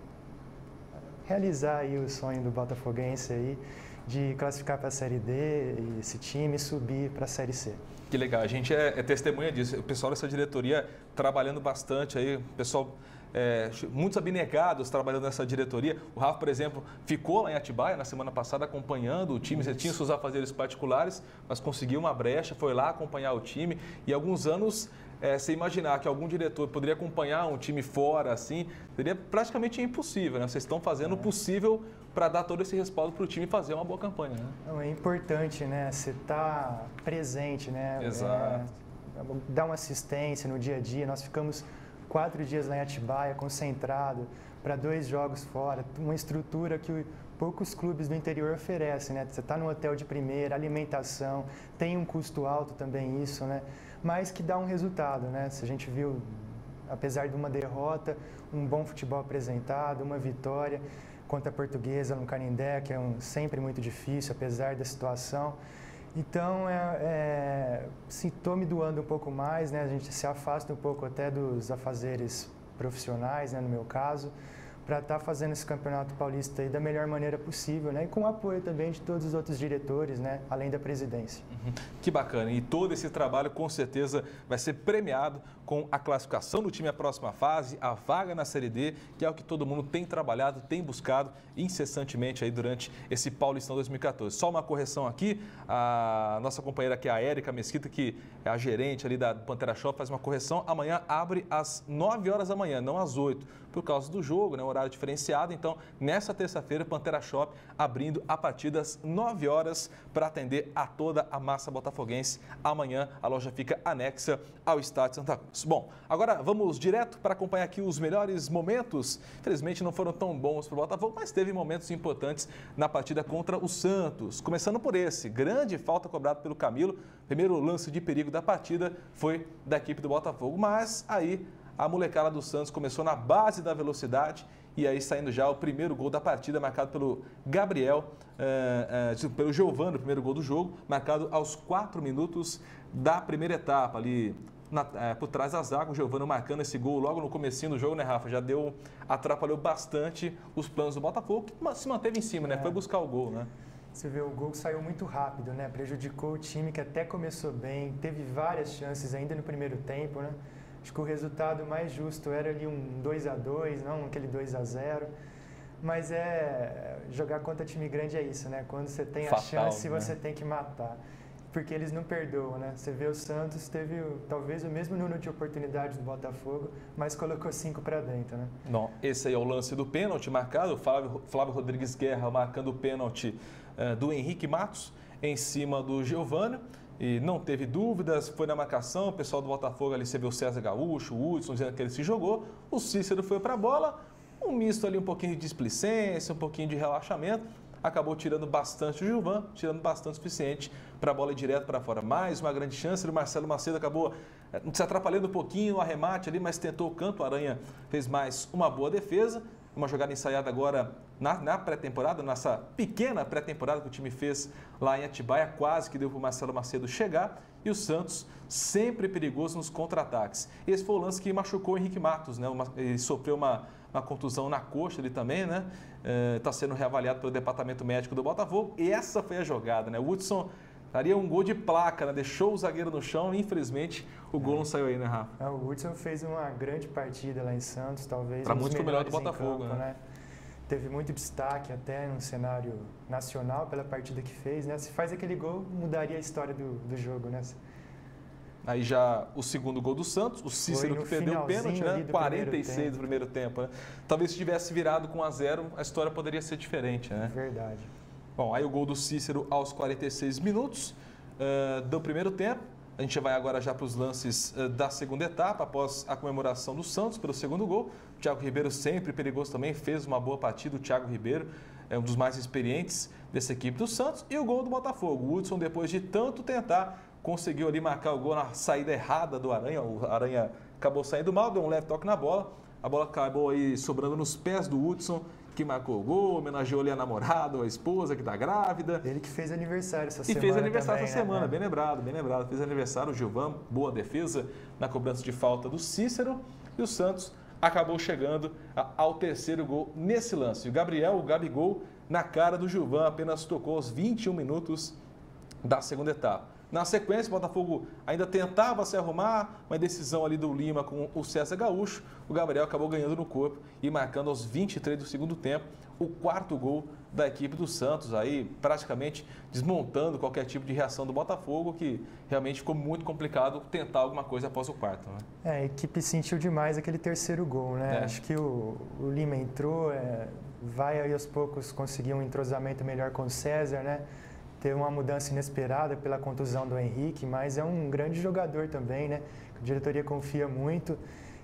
realizar aí o sonho do botafoguense aí de classificar para a Série D e esse time subir para a Série C. Que legal, a gente é, é testemunha disso. O pessoal dessa diretoria trabalhando bastante aí, o pessoal, é, muitos abnegados trabalhando nessa diretoria. O Rafa, por exemplo, ficou lá em Atibaia na semana passada acompanhando o time, você tinha seus afazeres particulares, mas conseguiu uma brecha, foi lá acompanhar o time e alguns anos é, você imaginar que algum diretor poderia acompanhar um time fora, assim, seria praticamente impossível, né? Vocês estão fazendo o possível para dar todo esse respaldo para o time fazer uma boa campanha, né? Não, é importante, né? Você estar presente, né? Exato. dar uma assistência no dia a dia. Nós ficamos quatro dias lá em Atibaia, concentrado, para dois jogos fora, uma estrutura que poucos clubes do interior oferecem, né? Você está num hotel de primeira, alimentação, tem um custo alto também isso, né? Mas que dá um resultado, né? Se a gente viu, apesar de uma derrota, um bom futebol apresentado, uma vitória contra a Portuguesa no Canindé, que é um, sempre muito difícil, apesar da situação. Então, é, é, se estou me doando um pouco mais, né? A gente se afasta um pouco até dos afazeres profissionais, né? No meu caso, para estar tá fazendo esse Campeonato Paulista aí da melhor maneira possível, né? E com o apoio também de todos os outros diretores, né? Além da presidência. Uhum. Que bacana. E todo esse trabalho, com certeza, vai ser premiado com a classificação do time à próxima fase, a vaga na Série D, que é o que todo mundo tem trabalhado, tem buscado incessantemente aí durante esse Paulistão dois mil e quatorze. Só uma correção aqui, a nossa companheira aqui, a Érica Mesquita, que é a gerente ali da Pantera Shop, faz uma correção. Amanhã abre às nove horas da manhã, não às oito, por causa do jogo, né? Horário diferenciado. Então, nessa terça-feira, Pantera Shop abrindo a partir das nove horas para atender a toda a massa botafoguense. Amanhã a loja fica anexa ao Estádio Santa Cruz. Bom, agora vamos direto para acompanhar aqui os melhores momentos. Infelizmente não foram tão bons para o Botafogo, mas teve momentos importantes na partida contra o Santos. Começando por esse, grande falta cobrada pelo Camilo. Primeiro lance de perigo da partida foi da equipe do Botafogo, mas aí a molecada do Santos começou na base da velocidade e aí saindo já o primeiro gol da partida, marcado pelo Gabriel, eh, eh, pelo Giovano, o primeiro gol do jogo, marcado aos quatro minutos da primeira etapa, ali na, eh, por trás da zaga, o Giovano marcando esse gol logo no comecinho do jogo, né, Rafa? Já deu, atrapalhou bastante os planos do Botafogo, que se manteve em cima, né? Foi buscar o gol, né? Você vê, o gol saiu muito rápido, né? Prejudicou o time que até começou bem, teve várias chances ainda no primeiro tempo, né? Acho que o resultado mais justo era ali um dois a dois, não aquele dois a zero. Mas é jogar contra time grande é isso, né? Quando você tem a Fatal, chance, né? você tem que matar. Porque eles não perdoam, né? Você vê o Santos, teve talvez o mesmo número de oportunidades do Botafogo, mas colocou cinco para dentro, né? Não, esse aí é o lance do pênalti marcado, o Flávio, Flávio Rodrigues Guerra marcando o pênalti uh, do Henrique Matos em cima do Giovano. E não teve dúvidas, foi na marcação, o pessoal do Botafogo ali, você viu o César Gaúcho, o Hudson dizendo que ele se jogou, o Cícero foi para a bola, um misto ali, um pouquinho de displicência, um pouquinho de relaxamento, acabou tirando bastante o Gilvan, tirando bastante o suficiente para a bola ir direto para fora. Mais uma grande chance, o Marcelo Macedo acabou se atrapalhando um pouquinho no arremate ali, mas tentou o canto, o Aranha fez mais uma boa defesa. Uma jogada ensaiada agora na, na pré-temporada, nessa pequena pré-temporada que o time fez lá em Atibaia, quase que deu para o Marcelo Macedo chegar. E o Santos sempre perigoso nos contra-ataques. Esse foi o lance que machucou o Henrique Matos, né? Uma, ele sofreu uma, uma contusão na coxa ali também, né? Está é, sendo reavaliado pelo departamento médico do Botafogo. E essa foi a jogada, né? O Hudson daria um gol de placa, né? Deixou o zagueiro no chão e infelizmente o gol não saiu aí, né, Rafa? O Hudson fez uma grande partida lá em Santos, talvez para muitos foi o melhor do Botafogo, campo, né? né? Teve muito destaque até no cenário nacional pela partida que fez, né? Se faz aquele gol, mudaria a história do, do jogo, né? Aí já o segundo gol do Santos, o Cícero que perdeu o pênalti, né? quarenta e seis do primeiro tempo, né? Talvez se tivesse virado com um a zero, a história poderia ser diferente, né? Verdade. Bom, aí o gol do Cícero aos quarenta e seis minutos uh, do primeiro tempo. A gente vai agora já para os lances uh, da segunda etapa, após a comemoração do Santos pelo segundo gol. O Thiago Ribeiro, sempre perigoso também, fez uma boa partida. O Thiago Ribeiro é um dos mais experientes dessa equipe do Santos. E o gol do Botafogo. O Hudson, depois de tanto tentar, conseguiu ali marcar o gol na saída errada do Aranha. O Aranha acabou saindo mal, deu um leve toque na bola. A bola acabou aí sobrando nos pés do Hudson, que marcou o gol, homenageou ali a namorada, a esposa que está grávida. Ele que fez aniversário essa e semana. E fez aniversário também, essa semana, né? bem lembrado, bem lembrado. Fez aniversário o Gilvan, boa defesa na cobrança de falta do Cícero. E o Santos acabou chegando ao terceiro gol nesse lance. O Gabriel, o Gabigol, na cara do Gilvan, apenas tocou aos vinte e um minutos da segunda etapa. Na sequência, o Botafogo ainda tentava se arrumar, uma decisão ali do Lima com o César Gaúcho. O Gabriel acabou ganhando no corpo e marcando aos vinte e três do segundo tempo o quarto gol da equipe do Santos, aí praticamente desmontando qualquer tipo de reação do Botafogo, que realmente ficou muito complicado tentar alguma coisa após o quarto, né? É, a equipe sentiu demais aquele terceiro gol, né? É. Acho que o, o Lima entrou, é, vai aí aos poucos conseguir um entrosamento melhor com o César, né? teve uma mudança inesperada pela contusão do Henrique, mas é um grande jogador também, né? A diretoria confia muito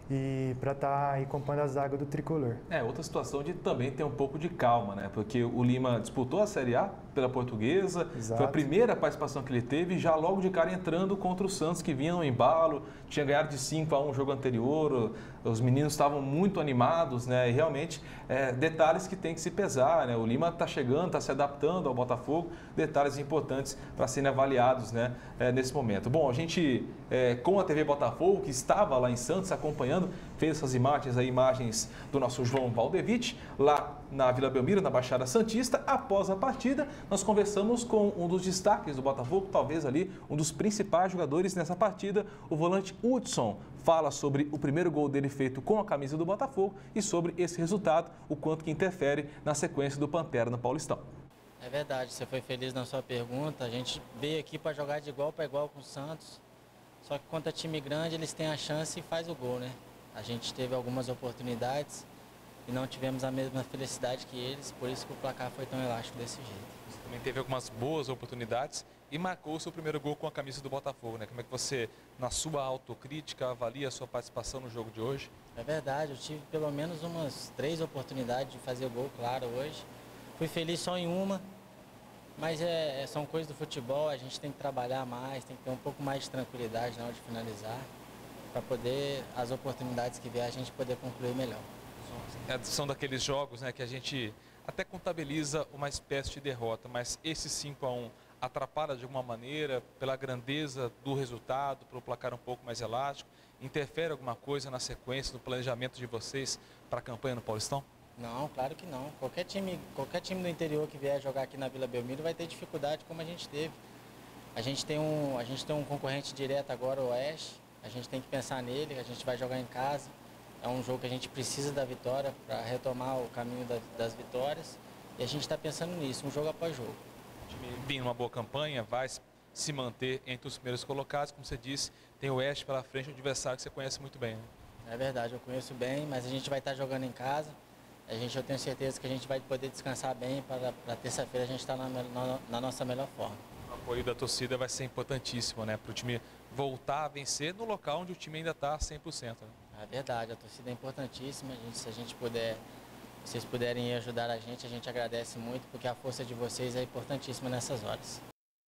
e para estar aí compondo a zaga do Tricolor. É, outra situação de também ter um pouco de calma, né? Porque o Lima disputou a Série A pela Portuguesa, Exato. Foi a primeira participação que ele teve, já logo de cara entrando contra o Santos, que vinha no embalo, tinha ganhado de cinco a um no jogo anterior, os meninos estavam muito animados, né? E realmente, é, detalhes que tem que se pesar, né? O Lima está chegando, está se adaptando ao Botafogo, detalhes importantes para serem avaliados, né? É, nesse momento. Bom, a gente, é, com a T V Botafogo, que estava lá em Santos acompanhando, fez essas imagens, aí, imagens do nosso João Valdevite, lá na Vila Belmiro, na Baixada Santista. Após a partida, nós conversamos com um dos destaques do Botafogo, talvez ali um dos principais jogadores nessa partida, o volante Hudson. Fala sobre o primeiro gol dele feito com a camisa do Botafogo e sobre esse resultado, o quanto que interfere na sequência do Pantera no Paulistão. É verdade, você foi feliz na sua pergunta. A gente veio aqui para jogar de igual para igual com o Santos, só que contra time grande eles têm a chance e faz o gol, né? A gente teve algumas oportunidades e não tivemos a mesma felicidade que eles, por isso que o placar foi tão elástico desse jeito. Você também teve algumas boas oportunidades e marcou o seu primeiro gol com a camisa do Botafogo, né? Como é que você, na sua autocrítica, avalia a sua participação no jogo de hoje? É verdade, eu tive pelo menos umas três oportunidades de fazer o gol, claro, hoje. Fui feliz só em uma, mas é, são coisas do futebol, a gente tem que trabalhar mais, tem que ter um pouco mais de tranquilidade na hora de finalizar, para poder, as oportunidades que vier, a gente poder concluir melhor. É, são daqueles jogos, né, que a gente até contabiliza uma espécie de derrota, mas esse cinco a um atrapalha de alguma maneira pela grandeza do resultado, pelo placar um pouco mais elástico? Interfere alguma coisa na sequência, no planejamento de vocês para a campanha no Paulistão? Não, claro que não. Qualquer time, qualquer time do interior que vier jogar aqui na Vila Belmiro vai ter dificuldade como a gente teve. A gente tem um, a gente tem um concorrente direto agora, o Oeste. A gente tem que pensar nele, a gente vai jogar em casa. É um jogo que a gente precisa da vitória para retomar o caminho das, das vitórias. E a gente está pensando nisso, um jogo após jogo. O time vem numa boa campanha, vai se manter entre os primeiros colocados. Como você disse, tem o Oeste pela frente, um adversário que você conhece muito bem, né? É verdade, eu conheço bem, mas a gente vai estar jogando em casa. A gente, eu tenho certeza que a gente vai poder descansar bem para, para terça-feira a gente estar na, na, na nossa melhor forma. O apoio da torcida vai ser importantíssimo, né? Para o time voltar a vencer no local onde o time ainda está cem por cento. Né? É verdade, a torcida é importantíssima. A gente, se a gente puder, vocês puderem ajudar a gente, a gente agradece muito, porque a força de vocês é importantíssima nessas horas.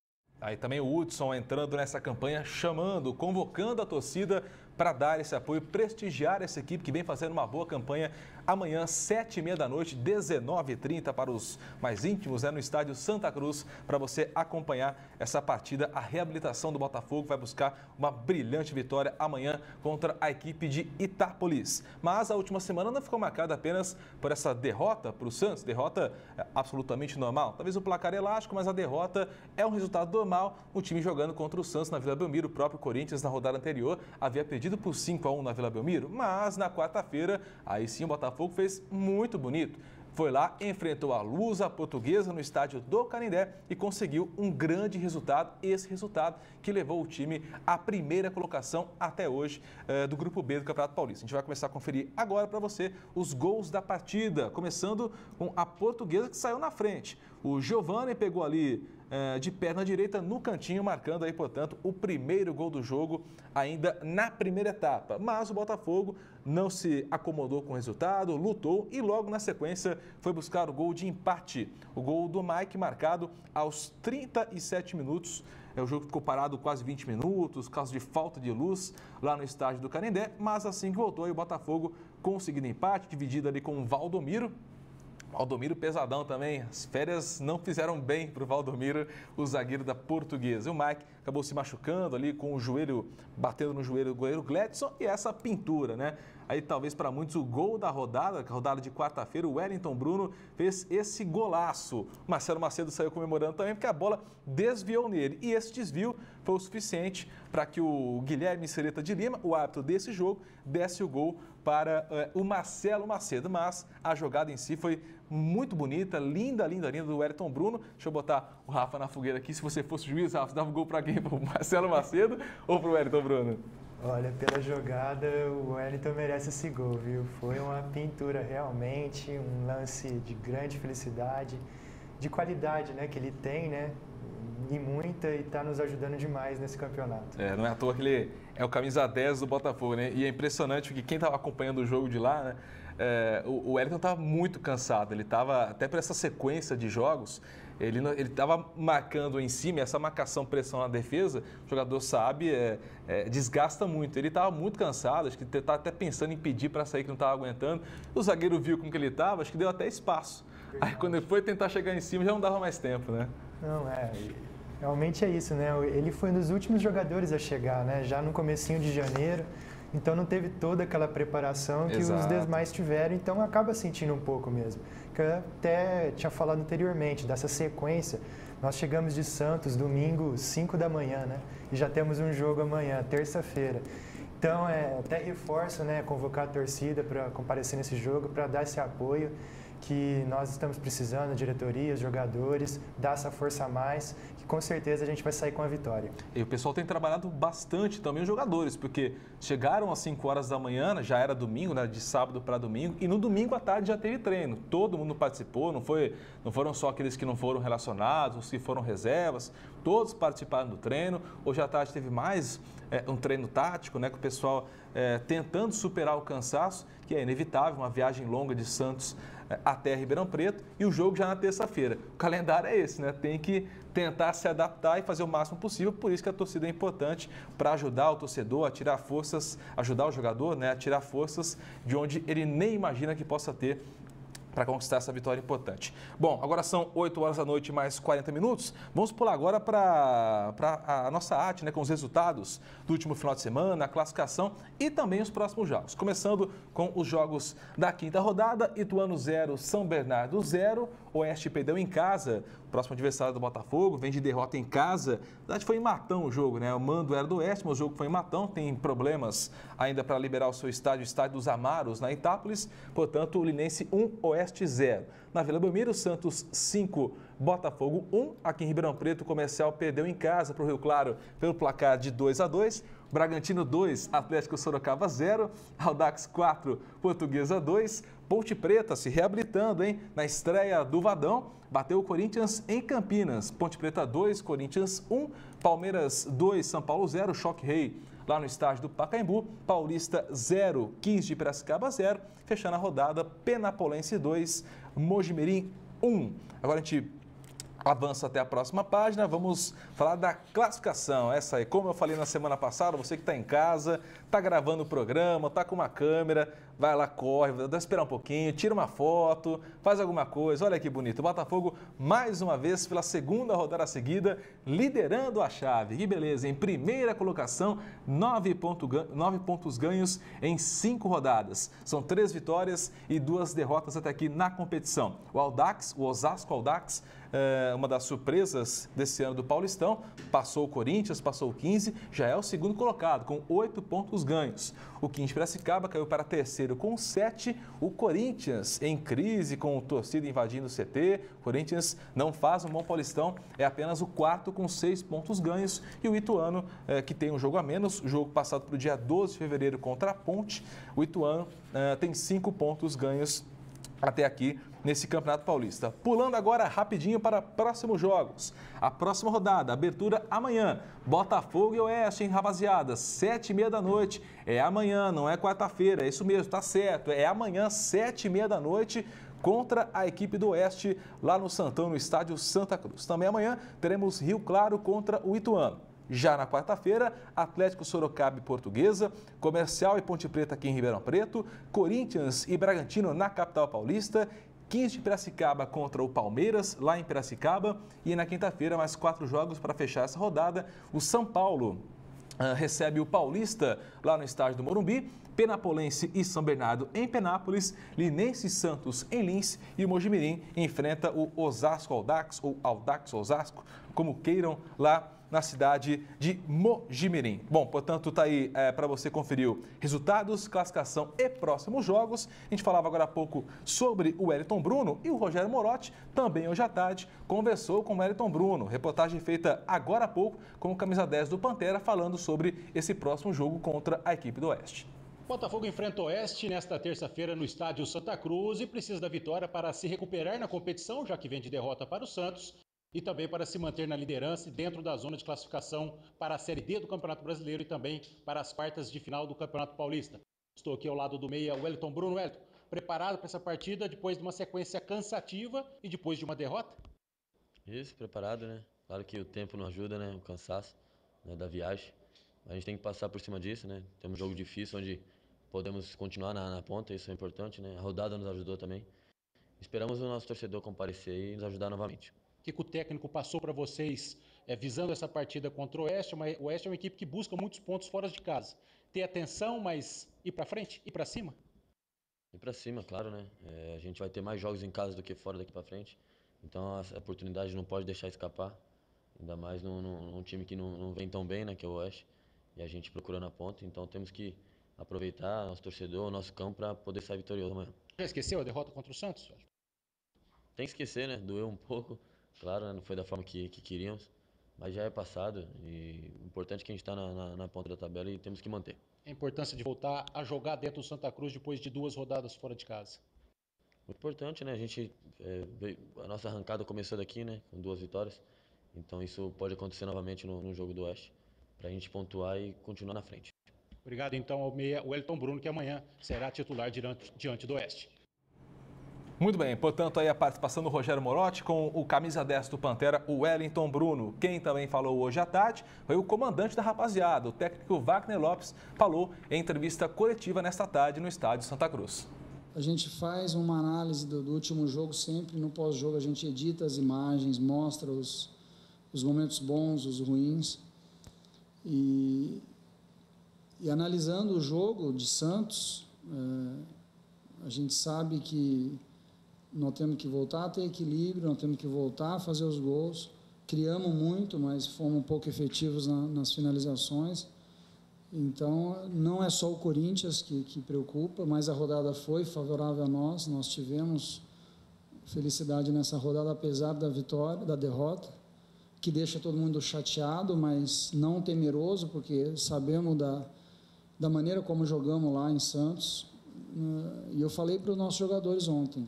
Aí também o Hudson entrando nessa campanha, chamando, convocando a torcida para dar esse apoio, prestigiar essa equipe que vem fazendo uma boa campanha. Amanhã, sete e meia da noite, dezenove e trinta para os mais íntimos, né, no estádio Santa Cruz, para você acompanhar essa partida. A reabilitação do Botafogo vai buscar uma brilhante vitória amanhã contra a equipe de Itápolis. Mas a última semana não ficou marcada apenas por essa derrota para o Santos, derrota absolutamente normal. Talvez o placar elástico, mas a derrota é um resultado normal. O time jogando contra o Santos na Vila Belmiro, o próprio Corinthians na rodada anterior havia perdido por cinco a um na Vila Belmiro, mas na quarta-feira, aí sim o Botafogo fez muito bonito. Foi lá, enfrentou a Lusa, a Portuguesa, no estádio do Canindé e conseguiu um grande resultado, esse resultado que levou o time à primeira colocação até hoje eh, do Grupo B do Campeonato Paulista. A gente vai começar a conferir agora para você os gols da partida, começando com a Portuguesa que saiu na frente. O Giovani pegou ali eh, de perna direita no cantinho, marcando aí, portanto, o primeiro gol do jogo ainda na primeira etapa. Mas o Botafogo não se acomodou com o resultado, lutou e logo na sequência foi buscar o gol de empate. O gol do Mike marcado aos trinta e sete minutos. O jogo ficou parado quase vinte minutos, por causa de falta de luz lá no estádio do Canindé, mas assim que voltou, aí o Botafogo conseguindo empate, dividido ali com o Valdomiro. Valdomiro pesadão também, as férias não fizeram bem para o Valdomiro, o zagueiro da Portuguesa. O Mike acabou se machucando ali com o joelho, batendo no joelho do goleiro Gledson e essa pintura, né? Aí talvez para muitos o gol da rodada, a rodada de quarta-feira, o Wellington Bruno fez esse golaço. O Marcelo Macedo saiu comemorando também porque a bola desviou nele e esse desvio foi o suficiente para que o Guilherme Sereta de Lima, o árbitro desse jogo, desse o gol para uh, o Marcelo Macedo, mas a jogada em si foi muito bonita, linda, linda, linda do Wellington Bruno. Deixa eu botar o Rafa na fogueira aqui, se você fosse juiz, Rafa, você dava um gol para quem? Para o Marcelo Macedo ou para o Wellington Bruno? Olha, pela jogada, o Wellington merece esse gol, viu? Foi uma pintura realmente, um lance de grande felicidade, de qualidade, né, que ele tem, né? e muita, e está nos ajudando demais nesse campeonato. É, não é à toa que ele é o camisa dez do Botafogo, né? E é impressionante porque quem estava acompanhando o jogo de lá, né? É, o, o Wellington estava muito cansado, ele estava, até por essa sequência de jogos, ele estava marcando em cima, essa marcação, pressão na defesa, o jogador sabe, é, é, desgasta muito. Ele estava muito cansado, acho que estava até pensando em pedir para sair, que não estava aguentando. O zagueiro viu como que ele estava, acho que deu até espaço. Verdade. Aí quando ele foi tentar chegar em cima, já não dava mais tempo, né? Não, é... Realmente é isso, né? Ele foi um dos últimos jogadores a chegar, né? Já no comecinho de janeiro. Então não teve toda aquela preparação que Exato. Os demais tiveram, então acaba sentindo um pouco mesmo. Que eu até tinha falado anteriormente, dessa sequência. Nós chegamos de Santos domingo, cinco da manhã, né? E já temos um jogo amanhã, terça-feira. Então, é, até reforço, né, convocar a torcida para comparecer nesse jogo, para dar esse apoio que nós estamos precisando, a diretoria, os jogadores, dar essa força a mais, que com certeza a gente vai sair com a vitória. E o pessoal tem trabalhado bastante também os jogadores, porque chegaram às cinco horas da manhã, já era domingo, né, de sábado para domingo, e no domingo à tarde já teve treino. Todo mundo participou, não, foi, não foram só aqueles que não foram relacionados, os que foram reservas, todos participaram do treino. Hoje à tarde teve mais é, um treino tático, né, com o pessoal é, tentando superar o cansaço, que é inevitável, uma viagem longa de Santos até Ribeirão Preto, e o jogo já na terça-feira. O calendário é esse, né? Tem que tentar se adaptar e fazer o máximo possível, por isso que a torcida é importante para ajudar o torcedor a tirar forças, ajudar o jogador, né, a tirar forças de onde ele nem imagina que possa ter para conquistar essa vitória importante. Bom, agora são oito horas da noite mais quarenta minutos. Vamos pular agora para a nossa arte, né, com os resultados do último final de semana, a classificação e também os próximos jogos. Começando com os jogos da quinta rodada, Ituano zero, São Bernardo zero, Oeste perdeu em casa. O próximo adversário do Botafogo vem de derrota em casa. Na verdade foi em Matão o jogo, né? O mando era do Oeste, mas o jogo foi em Matão. Tem problemas ainda para liberar o seu estádio, o estádio dos Amaros, na Itápolis. Portanto, o Linense um, Oeste zero. Na Vila Belmiro, Santos cinco, Botafogo um. Aqui em Ribeirão Preto, o Comercial perdeu em casa para o Rio Claro pelo placar de dois a dois. Bragantino dois, Atlético Sorocaba zero. Audax quatro, Portuguesa dois. Ponte Preta se reabilitando, hein? Na estreia do Vadão, bateu o Corinthians em Campinas. Ponte Preta dois, Corinthians um. Palmeiras dois, São Paulo zero. Choque Rei lá no estádio do Pacaembu. Paulista zero, quinze de Piracicaba zero. Fechando a rodada, Penapolense dois, Mojimirim um. Agora a gente avança até a próxima página, vamos falar da classificação. Essa aí, como eu falei na semana passada, você que está em casa, está gravando o programa, está com uma câmera, vai lá, corre, dá esperar um pouquinho, tira uma foto, faz alguma coisa. Olha que bonito, o Botafogo mais uma vez pela segunda rodada seguida, liderando a chave. Que beleza, em primeira colocação, nove, ponto, nove pontos ganhos em cinco rodadas. São três vitórias e duas derrotas até aqui na competição. O Audax, o Osasco Audax, é uma das surpresas desse ano do Paulistão, passou o Corinthians, passou o quinze, já é o segundo colocado, com oito pontos ganhos. O quinze de Piracicaba caiu para terceiro com sete, o Corinthians em crise, com o torcida invadindo o C T, o Corinthians não faz um bom Paulistão, é apenas o quarto com seis pontos ganhos, e o Ituano, é, que tem um jogo a menos, o jogo passado para o dia doze de fevereiro contra a Ponte, o Ituano é, tem cinco pontos ganhos até aqui nesse Campeonato Paulista. Pulando agora rapidinho para próximos jogos. A próxima rodada, abertura amanhã. Botafogo e Oeste, hein, rapaziada? Sete e meia da noite. É amanhã, não é quarta-feira. É isso mesmo, tá certo. É amanhã, sete e meia da noite, contra a equipe do Oeste, lá no Santão, no estádio Santa Cruz. Também amanhã teremos Rio Claro contra o Ituano. Já na quarta-feira, Atlético Sorocaba e Portuguesa, Comercial e Ponte Preta aqui em Ribeirão Preto, Corinthians e Bragantino na capital paulista, quinze de Piracicaba contra o Palmeiras, lá em Piracicaba. E na quinta-feira, mais quatro jogos para fechar essa rodada. O São Paulo uh, recebe o Paulista lá no estádio do Morumbi. Penapolense e São Bernardo em Penápolis, Linense e Santos em Lins, e o Mojimirim enfrenta o Osasco Audax, ou Audax Osasco, como queiram, lá na cidade de Mojimirim. Bom, portanto, está aí é, para você conferir resultados, classificação e próximos jogos. A gente falava agora há pouco sobre o Wellington Bruno, e o Rogério Morotti, também hoje à tarde, conversou com o Wellington Bruno. Reportagem feita agora há pouco com o camisa dez do Pantera, falando sobre esse próximo jogo contra a equipe do Oeste. Botafogo enfrenta o Oeste nesta terça-feira no estádio Santa Cruz e precisa da vitória para se recuperar na competição, já que vem de derrota para o Santos. e também para se manter na liderança e dentro da zona de classificação para a Série D do Campeonato Brasileiro e também para as quartas de final do Campeonato Paulista. Estou aqui ao lado do meia Wellington Bruno. Wellington, preparado para essa partida depois de uma sequência cansativa e depois de uma derrota? Isso, preparado, né? Claro que o tempo não ajuda, né? O cansaço, né, da viagem. A gente tem que passar por cima disso, né? Temos um jogo difícil onde podemos continuar na, na ponta, isso é importante, né? A rodada nos ajudou também. Esperamos o nosso torcedor comparecer e nos ajudar novamente. O que, que o técnico passou para vocês é, visando essa partida contra o Oeste? Mas o Oeste é uma equipe que busca muitos pontos fora de casa. Ter atenção, mas ir para frente, ir para cima? Ir para cima, claro, né? É, a gente vai ter mais jogos em casa do que fora daqui para frente. Então a oportunidade não pode deixar escapar. Ainda mais num, num, num time que não, não vem tão bem, né? Que é o Oeste. E a gente procurando a ponta. Então temos que aproveitar nosso torcedor, nosso campo para poder sair vitorioso amanhã. Já esqueceu a derrota contra o Santos? Tem que esquecer, né? Doeu um pouco. Claro, né? Não foi da forma que, que queríamos. Mas já é passado. E o importante é que a gente está na, na, na ponta da tabela e temos que manter. A importância de voltar a jogar dentro do Santa Cruz depois de duas rodadas fora de casa. Muito importante, né? A gente, é, veio, a nossa arrancada começou daqui, né? Com duas vitórias. Então isso pode acontecer novamente no, no jogo do Oeste. Para a gente pontuar e continuar na frente. Obrigado então ao meia Wellington Bruno, que amanhã será titular diante, diante do Oeste. Muito bem, portanto aí a participação do Rogério Morotti com o camisa dez do Pantera, o Wellington Bruno. Quem também falou hoje à tarde foi o comandante da rapaziada, o técnico Wagner Lopes, falou em entrevista coletiva nesta tarde no estádio Santa Cruz. A gente faz uma análise do, do último jogo sempre, no pós-jogo a gente edita as imagens, mostra os, os momentos bons, os ruins. E, e analisando o jogo de Santos, é, a gente sabe que nós temos que voltar a ter equilíbrio, nós temos que voltar a fazer os gols. Criamos muito, mas fomos um pouco efetivos na, nas finalizações. Então, não é só o Corinthians que, que preocupa, mas a rodada foi favorável a nós. Nós tivemos felicidade nessa rodada, apesar da vitória, da derrota, que deixa todo mundo chateado, mas não temeroso, porque sabemos da, da maneira como jogamos lá em Santos. E eu falei para os nossos jogadores ontem,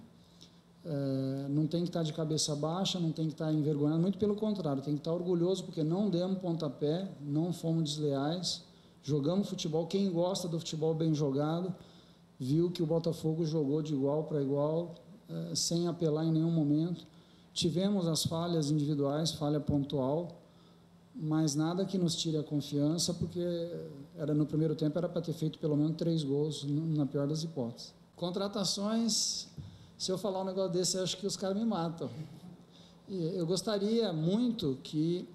É, não tem que estar de cabeça baixa, não tem que estar envergonhado, muito pelo contrário, tem que estar orgulhoso, porque não demos pontapé, não fomos desleais, jogamos futebol. Quem gosta do futebol bem jogado, viu que o Botafogo jogou de igual para igual, é, sem apelar em nenhum momento. Tivemos as falhas individuais, falha pontual, mas nada que nos tire a confiança, porque era no primeiro tempo era para ter feito pelo menos três gols, na pior das hipóteses. Contratações... Se eu falar um negócio desse, eu acho que os caras me matam. E eu gostaria muito que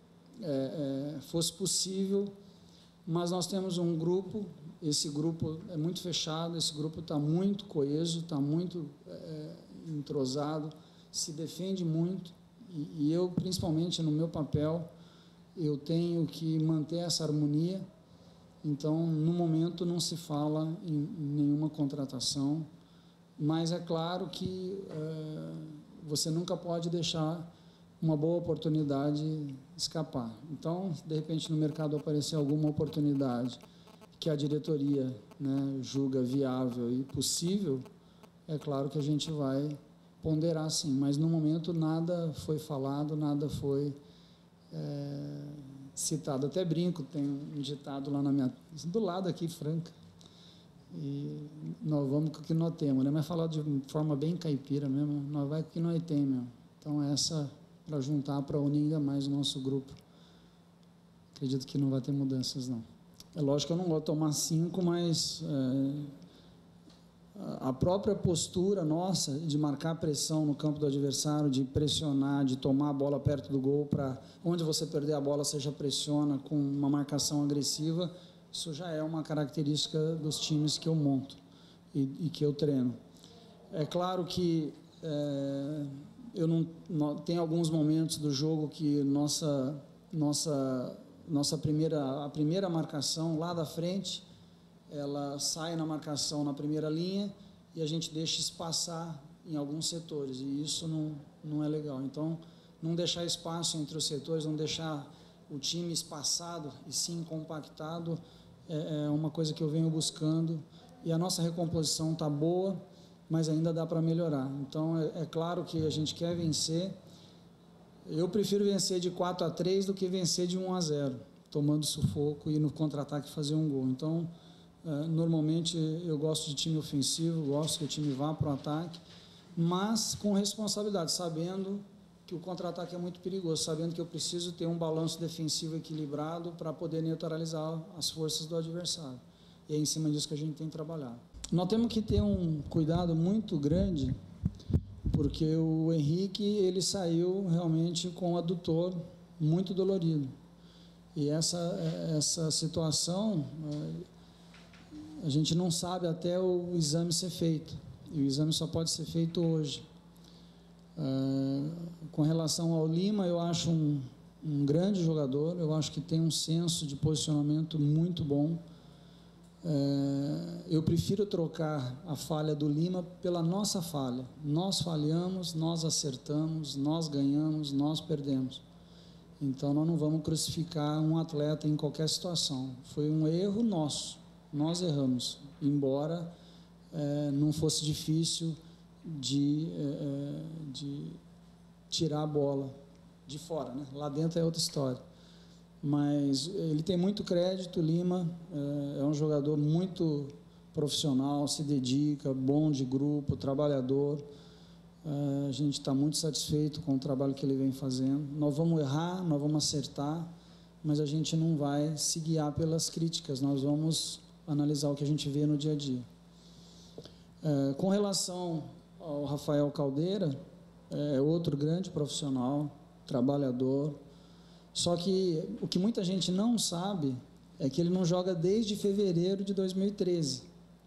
é, é, fosse possível, mas nós temos um grupo, esse grupo é muito fechado, esse grupo está muito coeso, está muito é, entrosado, se defende muito, e, e eu, principalmente no meu papel, eu tenho que manter essa harmonia. Então, no momento, não se fala em, em nenhuma contratação. Mas é claro que é, você nunca pode deixar uma boa oportunidade escapar. Então, de repente, no mercado aparecer alguma oportunidade que a diretoria, né, julga viável e possível, é claro que a gente vai ponderar sim. Mas, no momento, nada foi falado, nada foi é, citado. Até brinco, tem um ditado lá na minha... do lado aqui, Franca. E nós vamos com o que nós temos, né? Mas falar de forma bem caipira mesmo, nós vai com o que nós temos mesmo. Então, essa para juntar, para unir ainda mais o nosso grupo. Acredito que não vai ter mudanças, não. É lógico que eu não vou tomar cinco, mas é, a própria postura nossa de marcar pressão no campo do adversário, de pressionar, de tomar a bola perto do gol, para onde você perder a bola, você já pressiona com uma marcação agressiva. Isso já é uma característica dos times que eu monto e, e que eu treino. É claro que é, eu não, não tem alguns momentos do jogo que nossa nossa nossa primeira a primeira marcação lá da frente, ela sai na marcação na primeira linha e a gente deixa espaçar em alguns setores, e isso não não é legal. Então, não deixar espaço entre os setores, não deixar o time espaçado e sim compactado, é uma coisa que eu venho buscando, e a nossa recomposição está boa, mas ainda dá para melhorar. Então, é, é claro que a gente quer vencer, Eu prefiro vencer de quatro a três do que vencer de um a zero, tomando sufoco e no contra-ataque fazer um gol. Então, normalmente eu gosto de time ofensivo, gosto que o time vá para o ataque, mas com responsabilidade, sabendo que o contra-ataque é muito perigoso, sabendo que eu preciso ter um balanço defensivo equilibrado para poder neutralizar as forças do adversário. E é em cima disso que a gente tem trabalhado. Nós temos que ter um cuidado muito grande, porque o Henrique ele saiu realmente com o adutor muito dolorido. E essa, essa situação, a gente não sabe até o exame ser feito. E o exame só pode ser feito hoje. Uh, com relação ao Lima, eu acho um, um grande jogador, eu acho que tem um senso de posicionamento muito bom. Uh, eu prefiro trocar a falha do Lima pela nossa falha. Nós falhamos, nós acertamos, nós ganhamos, nós perdemos. Então, nós não vamos crucificar um atleta em qualquer situação. Foi um erro nosso, nós erramos, embora uh, não fosse difícil De, é, de tirar a bola de fora, né? Lá dentro é outra história. Mas ele tem muito crédito, Lima, é, é um jogador muito profissional, se dedica, bom de grupo, trabalhador. É, a gente está muito satisfeito com o trabalho que ele vem fazendo. Nós vamos errar, nós vamos acertar, mas a gente não vai se guiar pelas críticas, nós vamos analisar o que a gente vê no dia a dia. É, com relação ao Rafael Caldeira, é outro grande profissional, trabalhador, só que o que muita gente não sabe é que ele não joga desde fevereiro de dois mil e treze.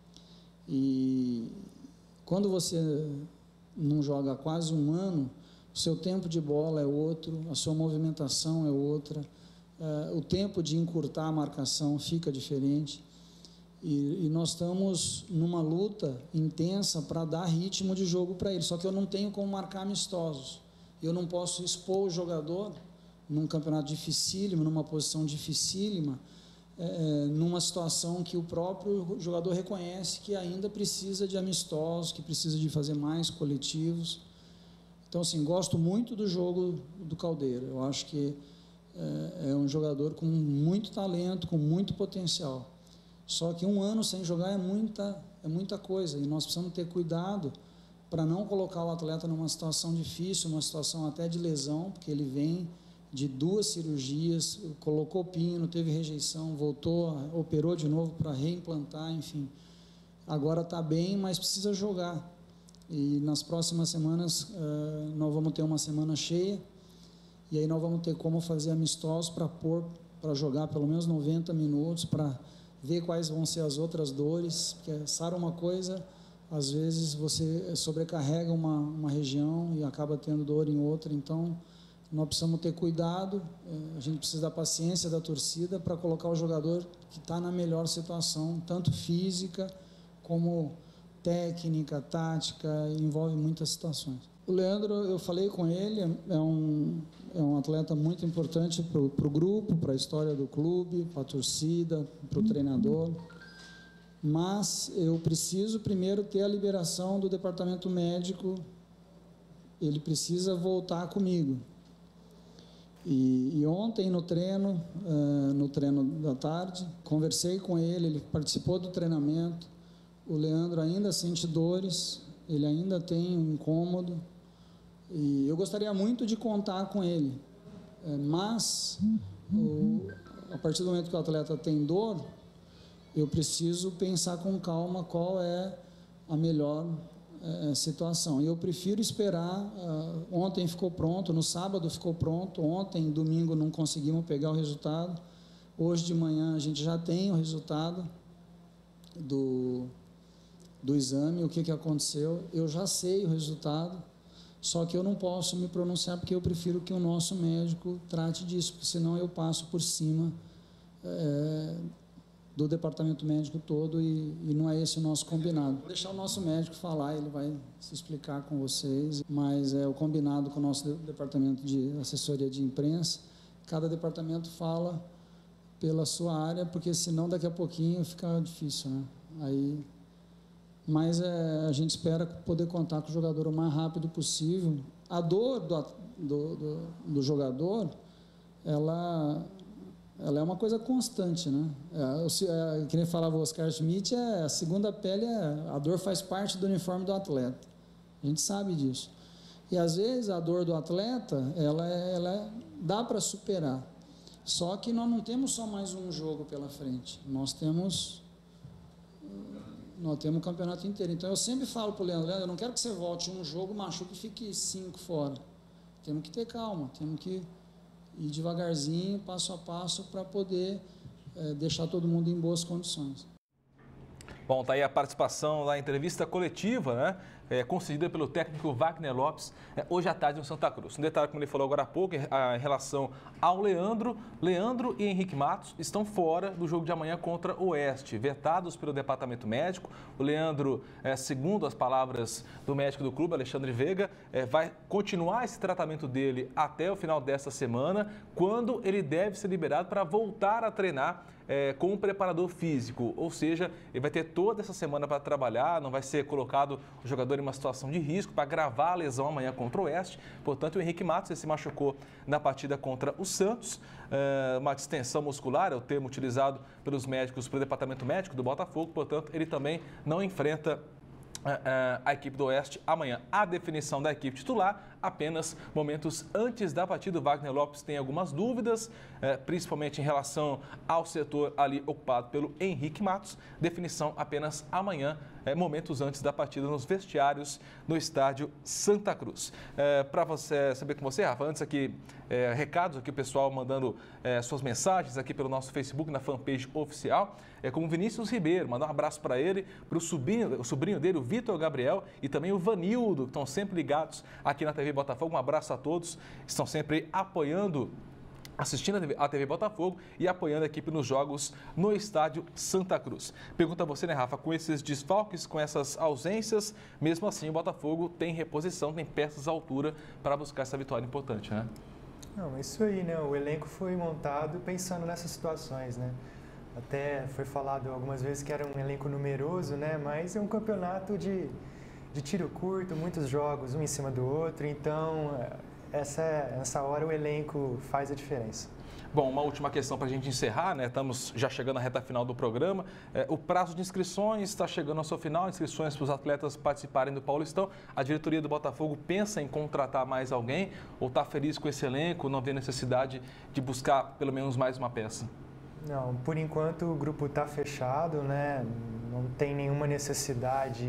E quando você não joga há quase um ano, o seu tempo de bola é outro, a sua movimentação é outra, é, o tempo de encurtar a marcação fica diferente. E, e nós estamos numa luta intensa para dar ritmo de jogo para ele. Só que eu não tenho como marcar amistosos. Eu não posso expor o jogador num campeonato dificílimo, numa posição dificílima, é, numa situação que o próprio jogador reconhece que ainda precisa de amistosos, que precisa de fazer mais coletivos. Então, assim, gosto muito do jogo do Caldeira. Eu acho que é, é um jogador com muito talento, com muito potencial. Só que um ano sem jogar é muita, é muita coisa, e nós precisamos ter cuidado para não colocar o atleta numa situação difícil, uma situação até de lesão, porque ele vem de duas cirurgias, colocou pino, teve rejeição, voltou, operou de novo para reimplantar, enfim. Agora está bem, mas precisa jogar. E nas próximas semanas uh, nós vamos ter uma semana cheia, e aí nós vamos ter como fazer amistosos para pôr, para jogar pelo menos noventa minutos, para ver quais vão ser as outras dores, porque sabe uma coisa, às vezes você sobrecarrega uma, uma região e acaba tendo dor em outra, então nós precisamos ter cuidado, a gente precisa da paciência da torcida para colocar o jogador que está na melhor situação, tanto física como técnica, tática, envolve muitas situações. O Leandro, eu falei com ele, é um, é um atleta muito importante para o grupo, para a história do clube, para a torcida, para o treinador, mas eu preciso primeiro ter a liberação do departamento médico, ele precisa voltar comigo. E, e ontem no treino, uh, no treino da tarde, conversei com ele, ele participou do treinamento, o Leandro ainda sente dores, ele ainda tem um incômodo, e eu gostaria muito de contar com ele, mas o, a partir do momento que o atleta tem dor, eu preciso pensar com calma qual é a melhor é, situação. E eu prefiro esperar, uh, ontem ficou pronto, no sábado ficou pronto, ontem, domingo, não conseguimos pegar o resultado, hoje de manhã a gente já tem o resultado do, do exame, o que, que aconteceu, eu já sei o resultado, só que eu não posso me pronunciar porque eu prefiro que o nosso médico trate disso, porque senão eu passo por cima é, do departamento médico todo e, e não é esse o nosso combinado. Vou deixar o nosso médico falar, ele vai se explicar com vocês, mas é o combinado com o nosso departamento de assessoria de imprensa, cada departamento fala pela sua área, porque senão daqui a pouquinho fica difícil, né? Aí... Mas é, a gente espera poder contar com o jogador o mais rápido possível, A dor do, do, do, do jogador, ela, ela é uma coisa constante, né? É, é, que nem falava o Oscar Schmidt, é, a segunda pele, é, a dor faz parte do uniforme do atleta. A gente sabe disso. E às vezes a dor do atleta, ela, ela dá para superar. Só que nós não temos só mais um jogo pela frente. Nós temos, nós temos o campeonato inteiro. Então eu sempre falo para o Leandro, Leandro, eu não quero que você volte um jogo, machuque e fique cinco fora. Temos que ter calma, temos que ir devagarzinho, passo a passo, para poder é, deixar todo mundo em boas condições. Bom, tá aí a participação da entrevista coletiva, né? É, concedida pelo técnico Wagner Lopes, é, hoje à tarde no Santa Cruz. Um detalhe, como ele falou agora há pouco, em relação ao Leandro, Leandro e Henrique Matos estão fora do jogo de amanhã contra o Oeste, vetados pelo departamento médico. O Leandro, é, segundo as palavras do médico do clube, Alexandre Veiga, é, vai continuar esse tratamento dele até o final desta semana, quando ele deve ser liberado para voltar a treinar É, com um preparador físico, ou seja, ele vai ter toda essa semana para trabalhar, não vai ser colocado o jogador em uma situação de risco para gravar a lesão amanhã contra o Oeste. Portanto, o Henrique Matos ele se machucou na partida contra o Santos, é, uma distensão muscular, é o termo utilizado pelos médicos, pelo departamento médico do Botafogo, portanto, ele também não enfrenta a equipe do Oeste amanhã. A definição da equipe titular apenas momentos antes da partida. O Wagner Lopes tem algumas dúvidas, principalmente em relação ao setor ali ocupado pelo Henrique Matos. Definição apenas amanhã, momentos antes da partida nos vestiários no estádio Santa Cruz. Para você saber com você, Rafa, antes aqui, recados aqui, o pessoal mandando suas mensagens aqui pelo nosso Facebook, na fanpage oficial, é como Vinícius Ribeiro, mandar um abraço para ele, para o sobrinho, o sobrinho dele, o Vitor Gabriel, e também o Vanildo, que estão sempre ligados aqui na T V Botafogo. Um abraço a todos, estão sempre apoiando, assistindo a T V Botafogo e apoiando a equipe nos jogos no estádio Santa Cruz. Pergunta a você, né, Rafa, com esses desfalques, com essas ausências, mesmo assim o Botafogo tem reposição, tem peças à altura para buscar essa vitória importante, né? Não, isso aí, né? O elenco foi montado pensando nessas situações, né? Até foi falado algumas vezes que era um elenco numeroso, né? Mas é um campeonato de, de tiro curto, muitos jogos, um em cima do outro. Então, essa, essa hora o elenco faz a diferença. Bom, uma última questão para a gente encerrar, né? Estamos já chegando à reta final do programa. É, o prazo de inscrições está chegando ao seu final, inscrições para os atletas participarem do Paulistão. A diretoria do Botafogo pensa em contratar mais alguém ou está feliz com esse elenco, não vê necessidade de buscar pelo menos mais uma peça? Não, por enquanto o grupo está fechado, né? Não tem nenhuma necessidade,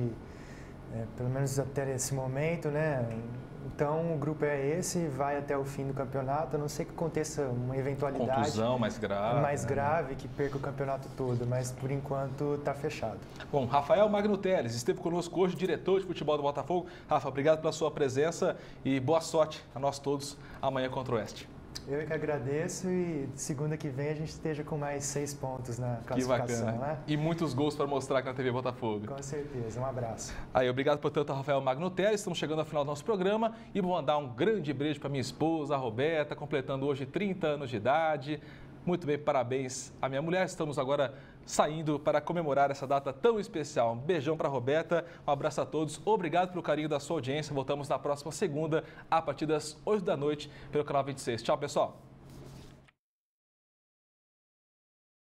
é, pelo menos até esse momento, né? Então o grupo é esse, vai até o fim do campeonato, a não ser que aconteça uma eventualidade contusão mais grave, mais né? grave que perca o campeonato todo, mas por enquanto está fechado. Bom, Rafael Magno Teles esteve conosco hoje, diretor de futebol do Botafogo. Rafa, obrigado pela sua presença e boa sorte a nós todos amanhã contra o Oeste. Eu que agradeço e segunda que vem a gente esteja com mais seis pontos na classificação. Que bacana. Né? E muitos gols para mostrar aqui na T V Botafogo. Com certeza. Um abraço. Aí, obrigado, portanto, a Rafael Magno Teles. Estamos chegando ao final do nosso programa e vou mandar um grande beijo para minha esposa, a Roberta, completando hoje trinta anos de idade. Muito bem, parabéns à minha mulher. Estamos agora saindo para comemorar essa data tão especial. Um beijão para a Roberta, um abraço a todos. Obrigado pelo carinho da sua audiência. Voltamos na próxima segunda, a partir das oito da noite, pelo canal vinte e seis. Tchau, pessoal.